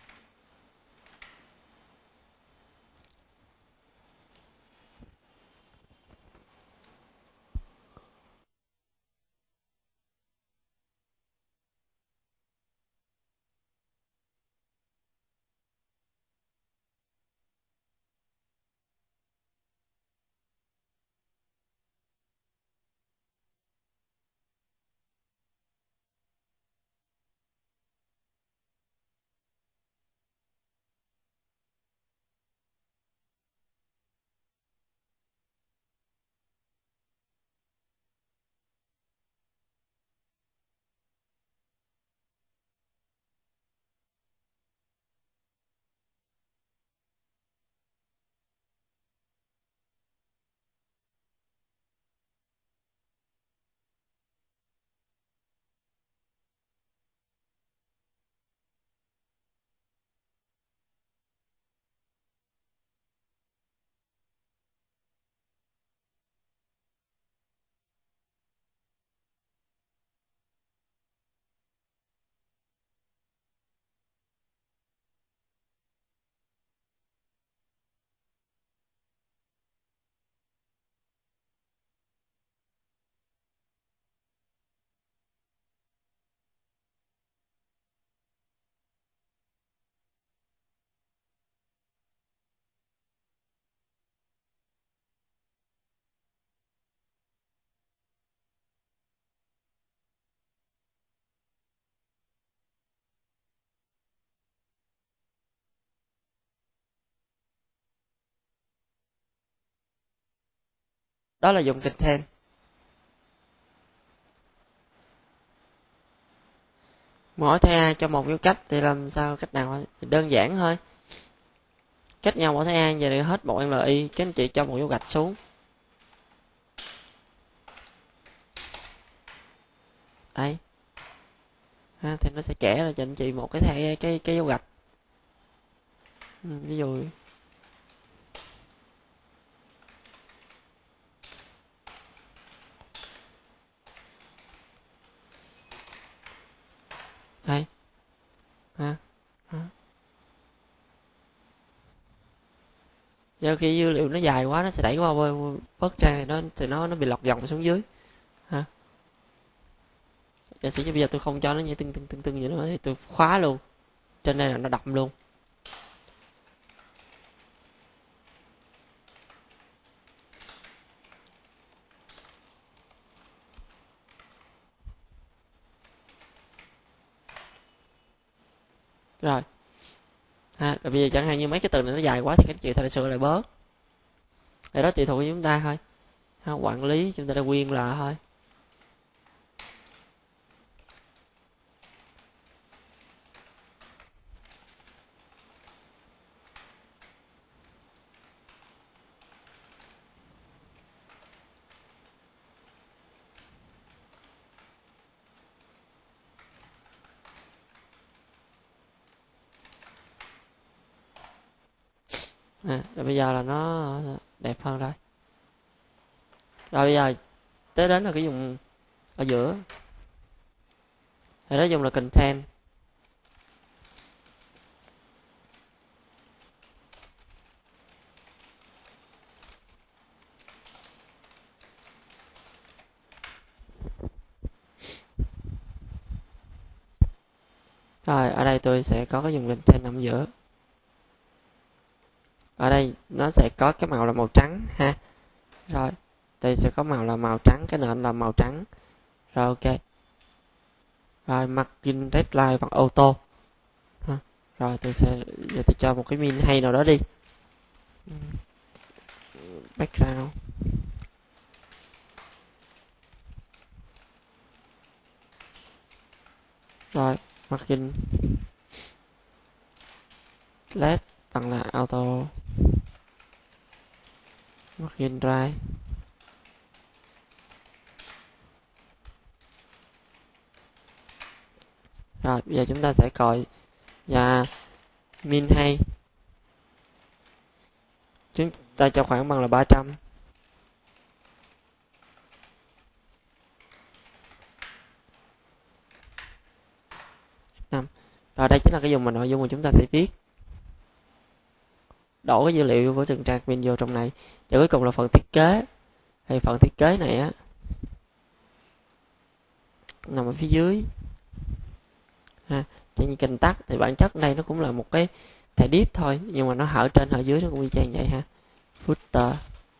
Đó là dùng content. Mỗi thẻ A cho một dấu cách thì làm sao, cách nào thì đơn giản thôi. Cách nhau mỗi thẻ A giờ thì hết một li, các anh chị cho một dấu gạch xuống. Đây. Ha, thì nó sẽ kẻ ra cho anh chị một cái thẻ cái cái dấu gạch. Ừ, ví dụ đây ha, ha. Giờ khi dữ liệu nó dài quá nó sẽ đẩy qua bớt trang, nó thì nó nó bị lọt dòng xuống dưới ha. Giả sử như bây giờ tôi không cho nó như tưng tưng tưng tưng vậy nữa thì tôi khóa luôn, trên đây là nó đậm luôn. Rồi ha, rồi bây giờ chẳng hạn như mấy cái từ này nó dài quá thì các anh chị phải sửa lại bớt. Để đó tùy thuộc với chúng ta thôi ha, quản lý chúng ta đã quyên là thôi. À, rồi bây giờ là nó đẹp hơn rồi. Rồi bây giờ tới đến là cái dùng ở giữa, thì đó dùng là content. Rồi ở đây tôi sẽ có cái dùng content nằm giữa. Ở đây nó sẽ có cái màu là màu trắng ha. Rồi đây sẽ có màu là màu trắng, cái nền là màu trắng. Rồi ok. Rồi margin redline bằng auto. Rồi tôi sẽ giờ tôi cho một cái min hay nào đó đi. Background. Rồi margin led bằng là auto. Margin right. Rồi bây giờ chúng ta sẽ coi và min hay chúng ta cho khoảng bằng là ba trăm. năm. Rồi đây chính là cái dùng mà nội dung mà chúng ta sẽ viết. Đổ cái dữ liệu của từng trang admin vô trong này. Và cuối cùng là phần thiết kế. Thì phần thiết kế này á nằm ở phía dưới. Ha, chẳng như kênh tắt thì bản chất đây nó cũng là một cái thẻ div thôi, nhưng mà nó hở trên hở dưới nó cũng y chang vậy ha. Footer.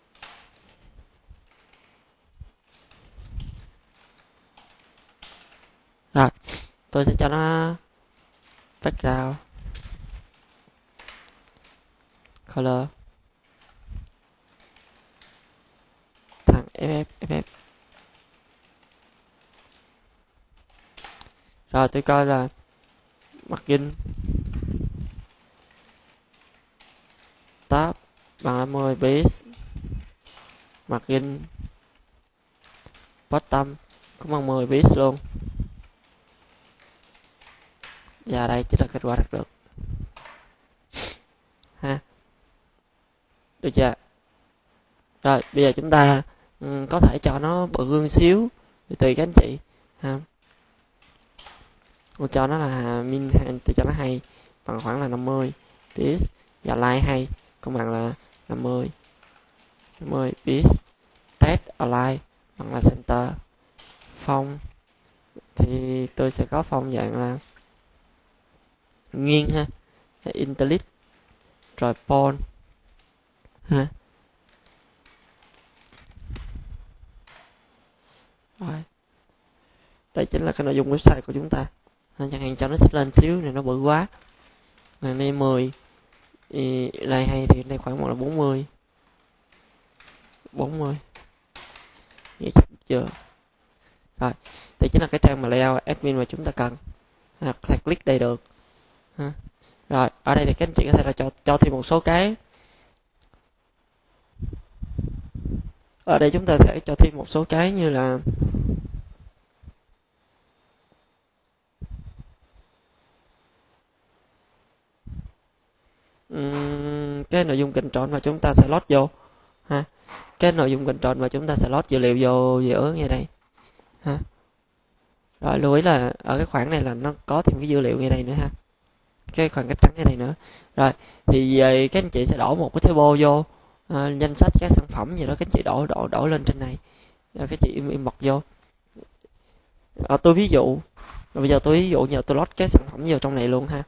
Rồi, tôi sẽ cho nó background color thằng ff ff. Rồi tôi coi là margin tab bằng năm mươi pix, margin bottom cũng bằng mười pix luôn. Và đây chính là kết quả đạt được ha. Được chưa? Rồi bây giờ chúng ta um, có thể cho nó bự hơn xíu tùy các anh chị ha. Tôi cho nó là min, tôi cho nó hay bằng khoảng là năm mươi pix, và line hay cũng bằng là năm mươi năm mươi pix. Test align bằng là center. Font thì tôi sẽ có font dạng là nghiêng ha, italic rồi bold ha. Rồi đây chính là cái nội dung website của chúng ta. Chẳng hạn cho nó xích lên xíu này nó bự quá, này đây mười lại hay thì đây khoảng một là bốn mươi bốn mươi vậy chưa. Rồi đây chính là cái trang mà layout admin mà chúng ta cần, hoặc là click đây được ha. Rồi ở đây thì các anh chị có thể là cho cho thêm một số cái. Ở đây chúng ta sẽ cho thêm một số cái như là uhm, cái nội dung control mà chúng ta sẽ load vô ha. Cái nội dung control mà chúng ta sẽ load dữ liệu vô giữa ngay đây ha. Rồi lưu ý là ở cái khoảng này là nó có thêm cái dữ liệu ngay đây nữa ha, cái khoảng cách trắng ngay đây nữa. Rồi thì về các anh chị sẽ đổ một cái table vô, à, danh sách các sản phẩm gì đó các anh chị đổ đổ đổ lên trên này, rồi các chị import vô. À, tôi ví dụ rồi bây giờ tôi ví dụ nhờ tôi load cái sản phẩm vào trong này luôn ha.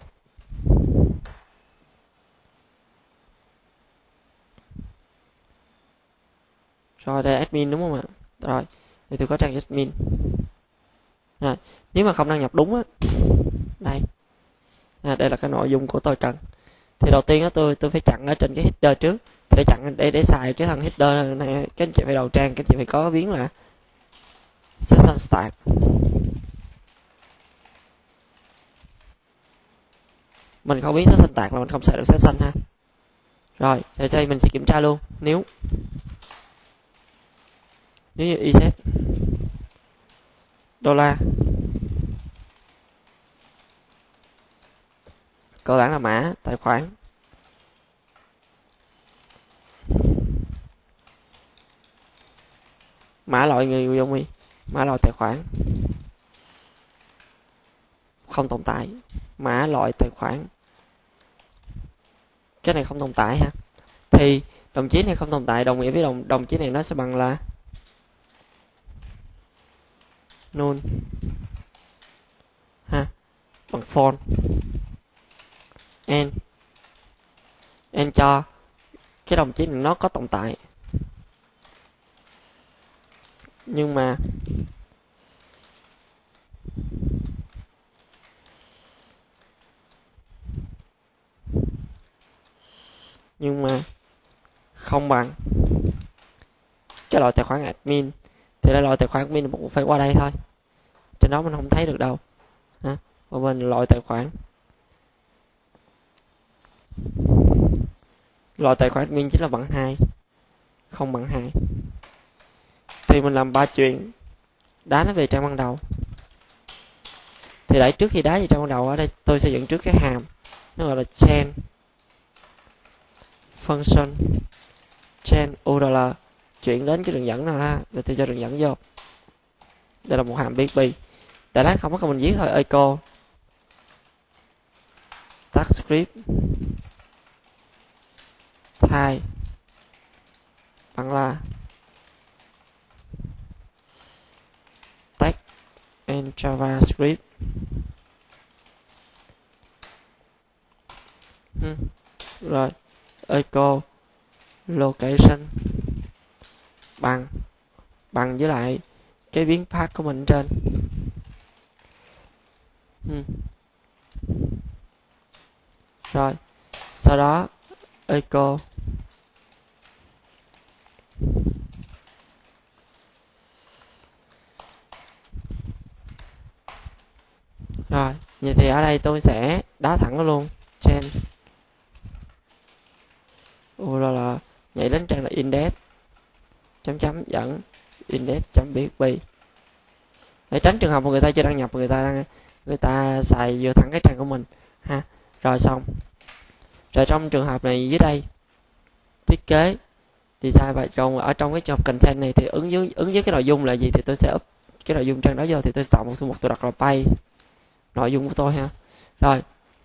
Rồi đây admin đúng không ạ? Rồi thì tôi có trang admin. Rồi nếu mà không đăng nhập đúng á, đây À, đây là cái nội dung của tôi cần. Thì đầu tiên á, tôi tôi phải chặn ở trên cái header trước. Thì để chặn để để xài cái thằng header này, các anh chị phải đầu trang, các anh chị phải có biến là session start. Mình không biến session start là mình không xài được session ha. Rồi, thì đây mình sẽ kiểm tra luôn. Nếu nếu như iset đô la cơ bản là mã tài khoản, mã loại người dùng đi, mã loại tài khoản không tồn tại, mã loại tài khoản cái này không tồn tại ha, thì đồng chí này không tồn tại đồng nghĩa với đồng đồng chí này nó sẽ bằng là null ha, bằng for and and cho cái đồng chí này nó có tồn tại, nhưng mà nhưng mà không bằng cái loại tài khoản admin. Thì đây loại tài khoản admin cũng phải qua đây thôi, trên đó mình không thấy được đâu ha. Và bên loại tài khoản loại tài khoản admin chính là bằng hai, không bằng hai. Thì mình làm ba chuyện, đá nó về trang ban đầu. Thì để trước khi đá về trang ban đầu, ở đây tôi xây dựng trước cái hàm nó gọi là chain function chain u rờ lờ, chuyển đến cái đường dẫn nào đó để tôi cho đường dẫn vô. Đây là một hàm pê hát pê. Để lát không có mình viết thôi, echo tag script thay bằng là tag and javascript. Hmm. Rồi echo location bằng bằng với lại cái biến path của mình trên. Hmm. Rồi sau đó echo rồi vậy thì ở đây tôi sẽ đá thẳng luôn chain u rờ lờ nhảy đến trang là index chấm chấm dẫn index chấm php để tránh trường hợp mà người ta chưa đăng nhập, người ta đang người ta xài vô thẳng cái trang của mình ha. Rồi xong rồi trong trường hợp này dưới đây thiết kế design và còn ở trong cái job content này thì ứng với ứng với cái nội dung là gì thì tôi sẽ up cái nội dung trang đó vô, thì tôi tạo một thư mục tôi đặt là page nội dung của tôi ha. Rồi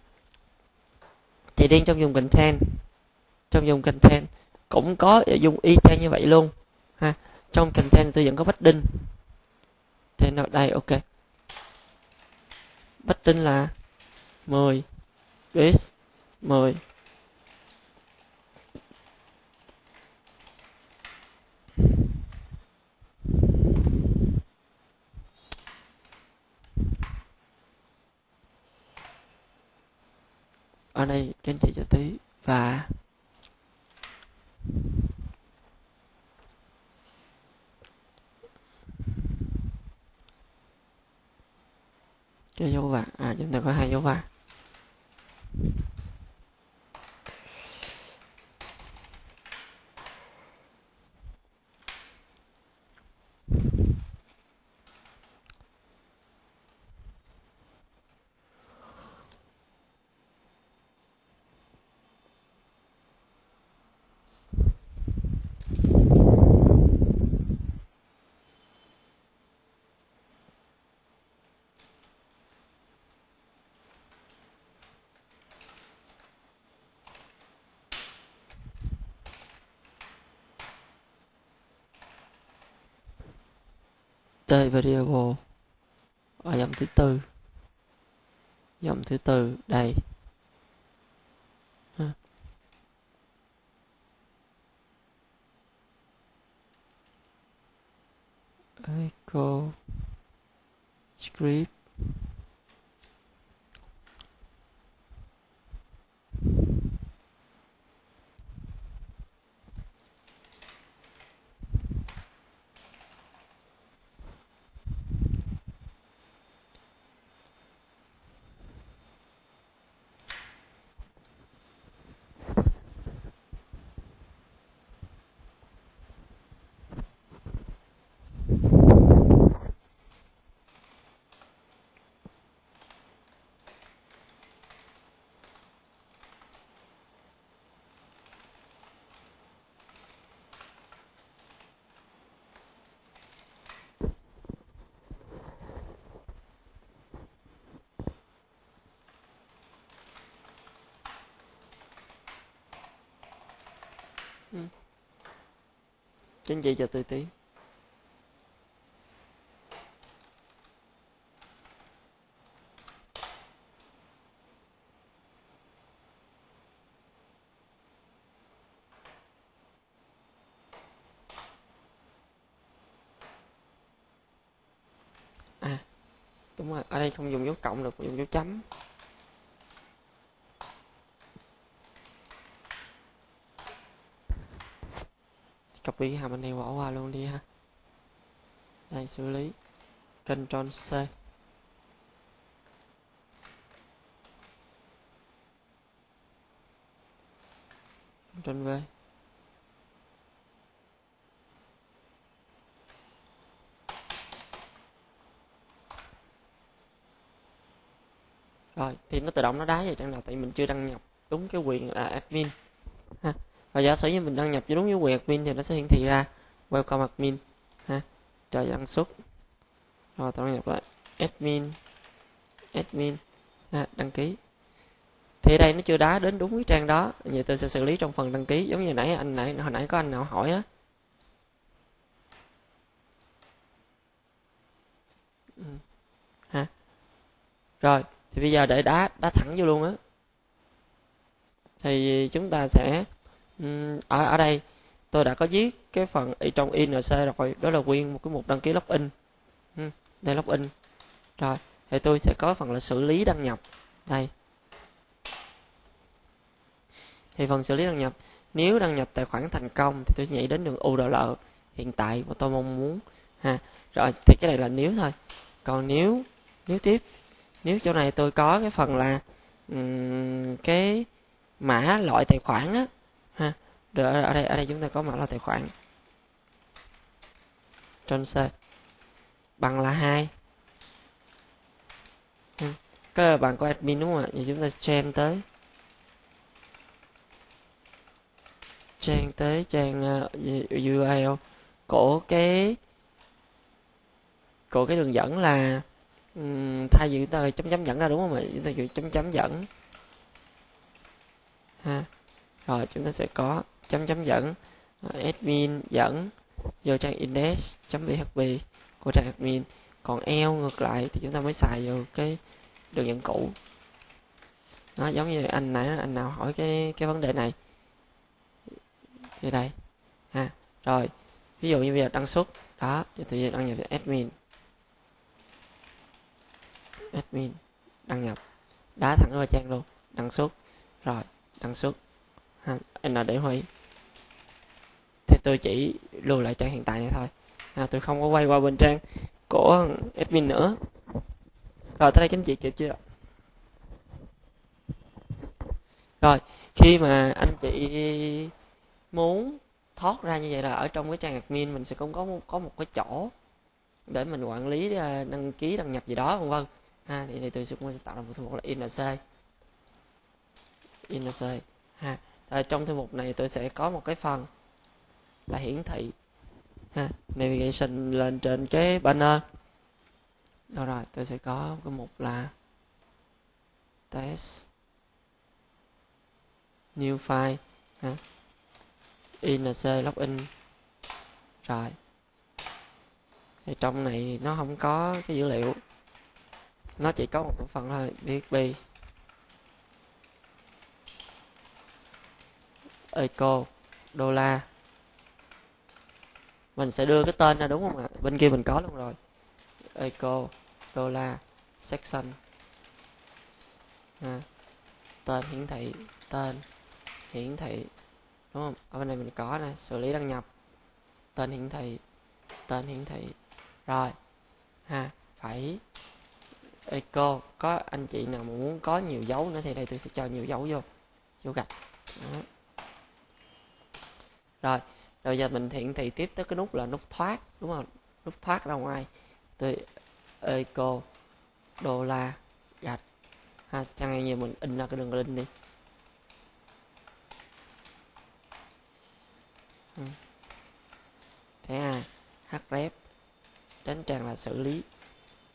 thì riêng trong dùng content trong dùng content cũng có dùng y chang như vậy luôn ha. Trong content tôi vẫn có padding thì nó đây ok, padding là mười base mười. Ở đây các anh chị cho tí và cái dấu vàng, à chúng ta có hai dấu vàng. T variable ở dòng thứ tư, dòng thứ tư đây ha. Echo script Ừ. Chính chị cho tôi tí. À, đúng rồi, ở đây không dùng dấu cộng được, dùng dấu chấm. Copy cái hàm anh này bỏ qua luôn đi ha. Đây, xử lý. Ctrl C. Ctrl V. Rồi, thì nó tự động nó đá vậy chẳng nào, tại mình chưa đăng nhập đúng cái quyền là admin ha. Và giả sử như mình đăng nhập đúng cái quyền admin thì nó sẽ hiển thị ra welcome admin ha. Rồi đăng xuất. Rồi tôi đăng nhập lại admin admin ha, đăng ký. Thì đây nó chưa đá đến đúng cái trang đó, vậy tôi sẽ xử lý trong phần đăng ký, giống như nãy anh nãy hồi nãy có anh nào hỏi á. Ừ. Ha. Rồi, thì bây giờ để đá đá thẳng vô luôn á. Thì chúng ta sẽ um, ở ở đây tôi đã có viết cái phần ở trong i en xê rồi, đó là nguyên một cái mục đăng ký login. Ừ, đây login. Rồi, thì tôi sẽ có phần là xử lý đăng nhập. Đây. Thì phần xử lý đăng nhập, nếu đăng nhập tài khoản thành công thì tôi sẽ nhảy đến đường u rờ lờ hiện tại mà tôi mong muốn ha. Rồi thì cái này là nếu thôi. Còn nếu nếu tiếp, nếu chỗ này tôi có cái phần là um, cái mã loại tài khoản á ha. Rồi ở đây ở đây chúng ta có mã loại tài khoản. Trên C bằng là hai. Ừ. Cái là bằng của admin đúng không ạ? Vậy chúng ta change tới trang tới trang uh, u rờ lờ của cái của cái đường dẫn là um, thay vì chúng ta chấm chấm dẫn ra đúng không ạ? Chúng ta dùng chấm chấm dẫn ha. Rồi chúng ta sẽ có chấm chấm dẫn uh, admin dẫn vô trang index.php của trang admin. Còn eo ngược lại thì chúng ta mới xài vô cái đường dẫn cũ. Nó giống như anh nãy anh nào hỏi cái cái vấn đề này. Như đây ha. Rồi ví dụ như bây giờ đăng xuất đó, thì tự nhiên đăng nhập admin admin đăng nhập, đá thẳng vào trang luôn, đăng xuất. Rồi đăng xuất ha, n để huy. Thì tôi chỉ lưu lại trang hiện tại này thôi ha, tôi không có quay qua bên trang của admin nữa. Rồi tới đây các anh chị kịp chưa? Rồi khi mà anh chị muốn thoát ra như vậy là ở trong cái trang admin mình sẽ cũng có có một cái chỗ để mình quản lý đăng ký đăng nhập gì đó vân vân ha. Thì, thì tôi sẽ cũng sẽ tạo ra một thư mục là i en xê i en xê ha. Rồi, trong thư mục này tôi sẽ có một cái phần là hiển thị ha, navigation lên trên cái banner. Đó rồi tôi sẽ có cái mục là test new file ha, i en xê login. Rồi thì trong này nó không có cái dữ liệu, nó chỉ có một phần thôi, pê ếch pê echo đô la. Mình sẽ đưa cái tên ra đúng không ạ? Bên kia mình có luôn rồi, echo đô la section à, tên hiển thị, tên hiển thị đúng không? Ở bên này mình có nè, xử lý đăng nhập, tên hiển thị, tên hiển thị. Rồi ha, phải echo. Có anh chị nào mà muốn có nhiều dấu nữa thì đây tôi sẽ cho nhiều dấu vô, vô gạch đó. Rồi rồi giờ mình hiển thị tiếp tới cái nút là nút thoát đúng không? Nút thoát ra ngoài, tôi echo đô la gạch ha, chẳng hạn như mình in ra cái đường link đi. Ừ. Thế à, href đến trang là xử lý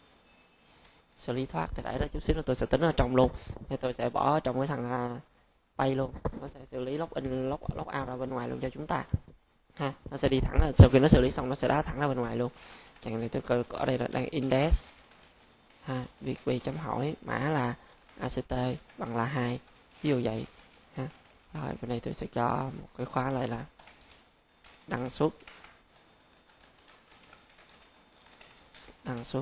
xử lý thoát. Thì để đó chút xíu nữa tôi sẽ tính ở trong luôn, thì tôi sẽ bỏ ở trong cái thằng pay luôn, nó sẽ xử lý login log log out ra bên ngoài luôn cho chúng ta ha. Nó sẽ đi thẳng, sau khi nó xử lý xong nó sẽ đá thẳng ra bên ngoài luôn. Chẳng hạn tôi coi ở đây là đang index ha, việc vì chấm hỏi mã là act bằng là hai, ví dụ vậy ha. Rồi bên này tôi sẽ cho một cái khóa lại là đăng xuất đăng xuất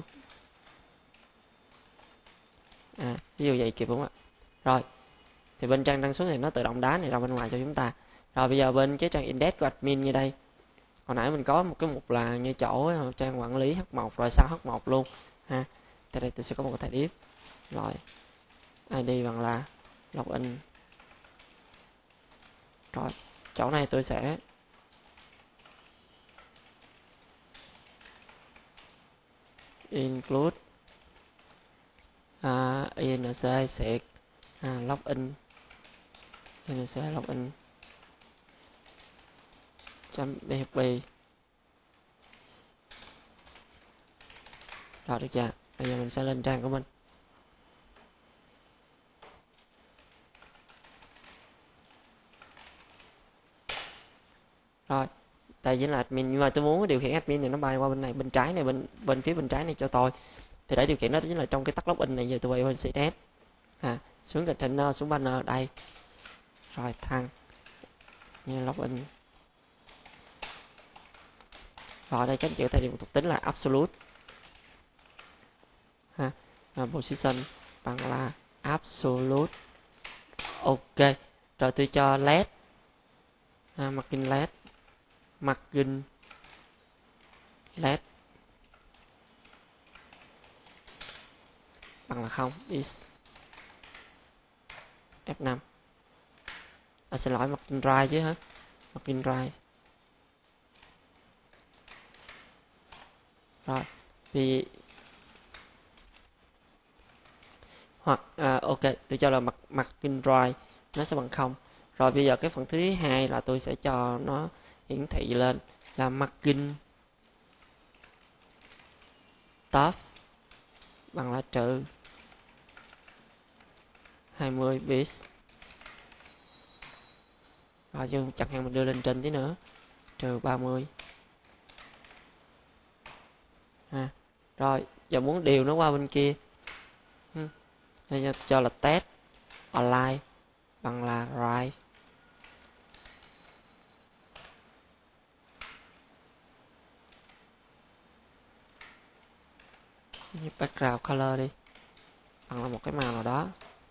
à, ví dụ vậy kịp đúng không ạ? Rồi thì bên trang đăng xuất thì nó tự động đá này ra bên ngoài cho chúng ta. Rồi bây giờ bên cái trang index của admin như đây, hồi nãy mình có một cái mục là như chỗ trang quản lý H một rồi sau H một luôn ha. Tại đây tôi sẽ có một cái thẻ if rồi i đê bằng là login. Rồi chỗ này tôi sẽ include uh, inc sẽ à, login inc login .php. Rồi được chưa? Bây giờ mình sẽ lên trang của mình. Rồi, tại vì là admin, nhưng mà tôi muốn điều khiển admin thì nó bay qua bên này, bên trái này, bên bên phía bên trái này cho tôi. Thì để điều khiển đó chính là trong cái tắt login này, giờ tôi bay bên xê net. À, xuống container, xuống banner đây. Rồi thăng như login. Rồi đây các anh chị có thể điều một thuộc tính là absolute ha, à, position bằng là absolute. Ok, rồi tôi cho led à, margin led margin led bằng là không, is F năm. À, xin lỗi, margin right chứ hả, margin right. Rồi vì hoặc à, ok tôi cho là mặt margin right nó sẽ bằng không. Rồi bây giờ cái phần thứ hai là tôi sẽ cho nó hiển thị lên là margin top bằng là trừ hai mươi bit. Rồi chứ chẳng hạn mình đưa lên trên tí nữa, trừ ba mươi. À, rồi giờ muốn điều nó qua bên kia, hmm. Đây cho, cho là test align bằng là right. Background color đi bằng là một cái màu nào đó.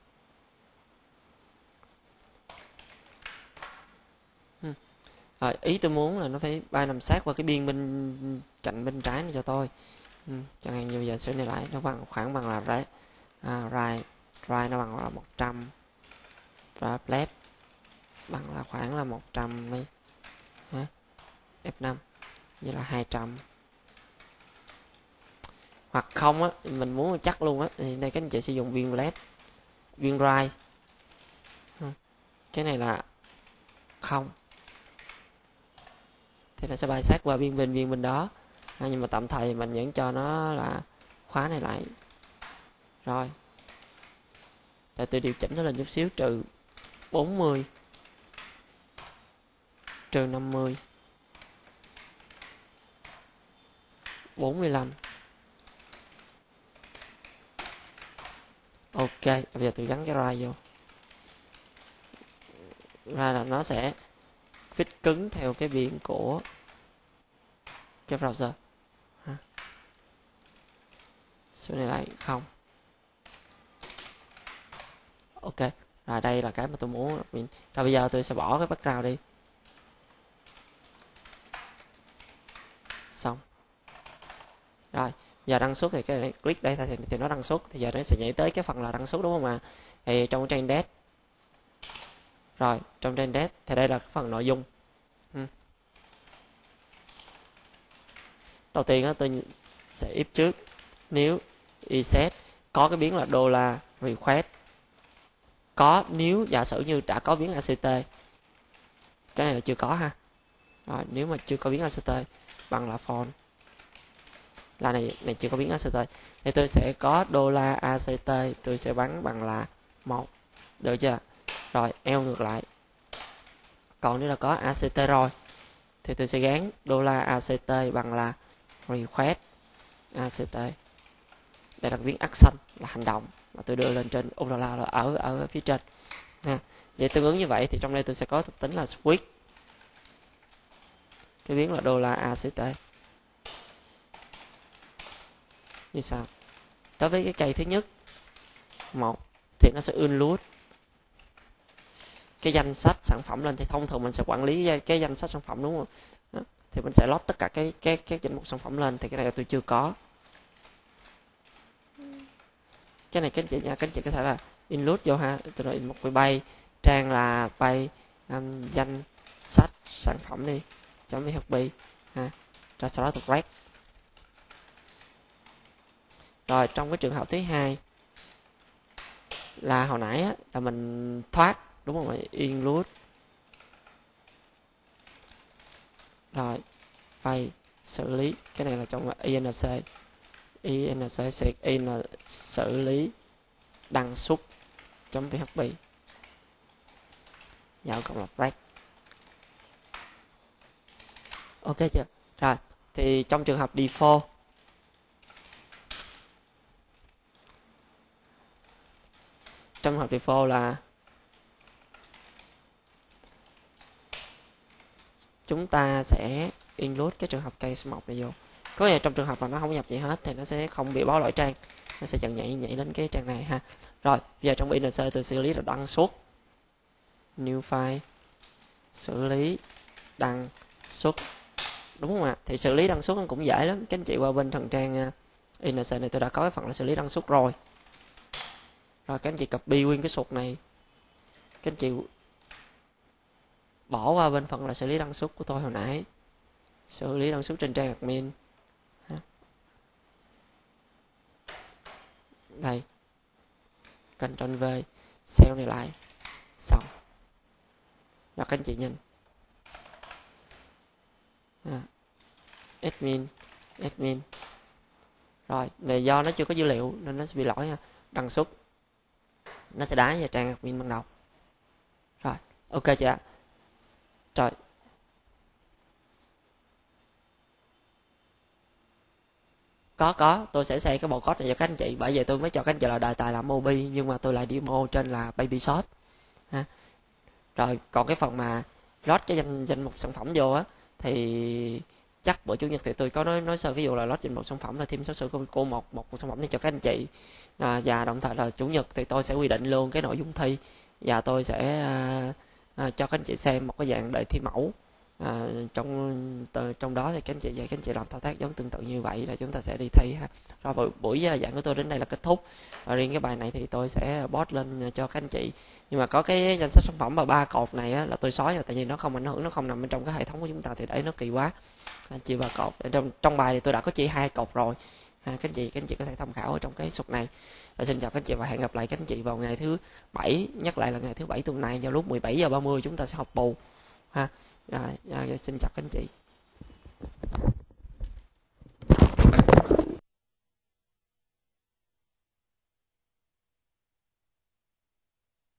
Hmm. Rồi ý tôi muốn là nó phải bay nằm sát qua cái biên bên cạnh bên trái này cho tôi. Ừ, chẳng hạn như bây giờ sửa này lại nó bằng khoảng bằng là right, à, right, right nó bằng là một trăm, và left bằng là khoảng là một trăm đi ha, F năm vậy là hai trăm. Hoặc không á, mình muốn chắc luôn á thì đây các anh chị sử dụng viên led viên right, ừ. Cái này là không thì nó sẽ bay sát qua viên bên viên bên đó. À, nhưng mà tạm thời mình vẫn cho nó là khóa này lại. Rồi tại tôi điều chỉnh nó lên chút xíu, trừ bốn mươi, trừ năm mươi, bốn mươi lăm. Ok, bây giờ tôi gắn cái ray vô. Ra là nó sẽ fit cứng theo cái biên của cái browser ha. Số này lại không. Ok, rồi đây là cái mà tôi muốn. Rồi bây giờ tôi sẽ bỏ cái background đi. Xong. Rồi, giờ đăng xuất thì cái này, click đây thì, thì nó đăng xuất, thì giờ nó sẽ nhảy tới cái phần là đăng xuất đúng không ạ? Thì trong trang index. Rồi, trong trang index thì đây là cái phần nội dung. Ừ. Đầu tiên đó, tôi sẽ if trước nếu iset có cái biến là đô la request, có nếu giả sử như đã có biến act, cái này là chưa có ha. Rồi nếu mà chưa có biến act bằng là phone, là này này chưa có biến act thì tôi sẽ có đô la act, tôi sẽ bắn bằng là một, được chưa? Rồi eo ngược lại. Còn nếu là có a xê tê rồi thì tôi sẽ gán đô la a xê tê bằng là request a xê tê. Đây là biến action là hành động mà tôi đưa lên trên u rờ lờ là ở ở phía trên ha. Vậy tương ứng như vậy thì trong đây tôi sẽ có thuộc tính là switch, cái biến là đô la a xê tê như sau. Đối với cái cây thứ nhất một thì nó sẽ include cái danh sách sản phẩm lên, thì thông thường mình sẽ quản lý cái danh sách sản phẩm đúng không? Đó. Thì mình sẽ load tất cả cái cái cái danh mục sản phẩm lên, thì cái này là tôi chưa có. Cái này các anh chị nha, các anh chị có thể là include vô ha, tôi nói một cái bay trang là bay um, danh sách sản phẩm đi chấm php ha, ra sau đó tôi break. Rồi trong cái trường hợp thứ hai là hồi nãy á, là mình thoát đúng không ạ, include rồi bay xử lý, cái này là trong inc inc sẽ in xử lý đăng xuất chấm php dạo cộng là break. Ok chưa? Rồi thì trong trường hợp default trong hợp default là chúng ta sẽ include cái trường hợp case một này vô. Có nghĩa trong trường hợp mà nó không nhập gì hết thì nó sẽ không bị báo lỗi trang, nó sẽ chọn nhảy nhảy đến cái trang này ha. Rồi bây giờ trong inc tôi xử lý là đăng xuất new file, xử lý đăng xuất đúng không ạ? Thì xử lý đăng xuất cũng dễ lắm, các anh chị qua bên phần trang inc này tôi đã có cái phần là xử lý đăng xuất rồi. Rồi các anh chị copy nguyên cái sụt này, các anh chị bỏ qua bên phần là xử lý đăng xuất của tôi hồi nãy, xử lý đăng xuất trên trang admin đây, Ctrl V, cell này lại xong. Rồi các anh chị nhìn à, admin admin rồi này do nó chưa có dữ liệu nên nó sẽ bị lỗi ha. Đăng xuất nó sẽ đá về trang admin ban đầu. Rồi ok chưa? Rồi có có tôi sẽ xây cái bộ code này cho các anh chị, bởi vậy tôi mới cho các anh chị là đề tài làm Mobi, nhưng mà tôi lại demo trên là Baby Shop ha. Rồi còn cái phần mà load cái danh danh mục sản phẩm vô á thì chắc bữa chủ nhật thì tôi có nói nói sơ ví dụ là load danh mục sản phẩm là thêm số sự của, của một một sản phẩm này cho các anh chị à, và đồng thời là chủ nhật thì tôi sẽ quy định luôn cái nội dung thi và tôi sẽ à, à, cho các anh chị xem một cái dạng đề thi mẫu. À, trong trong đó thì các anh chị và các anh chị làm thao tác giống tương tự như vậy là chúng ta sẽ đi thi ha. Rồi buổi, buổi giảng của tôi đến đây là kết thúc. Và riêng cái bài này thì tôi sẽ post lên cho các anh chị, nhưng mà có cái danh sách sản phẩm và ba cột này á, là tôi xóa rồi, tại vì nó không ảnh hưởng, nó không nằm bên trong cái hệ thống của chúng ta thì để nó kỳ quá. Anh chị ba cột trong trong bài thì tôi đã có chia hai cột rồi ha, các anh chị các anh chị có thể tham khảo ở trong cái sụt này. Và xin chào các anh chị và hẹn gặp lại các anh chị vào ngày thứ bảy, nhắc lại là ngày thứ bảy tuần này vào lúc mười bảy giờ ba mươi chúng ta sẽ học bù ha. Rồi, rồi xin chào các anh chị.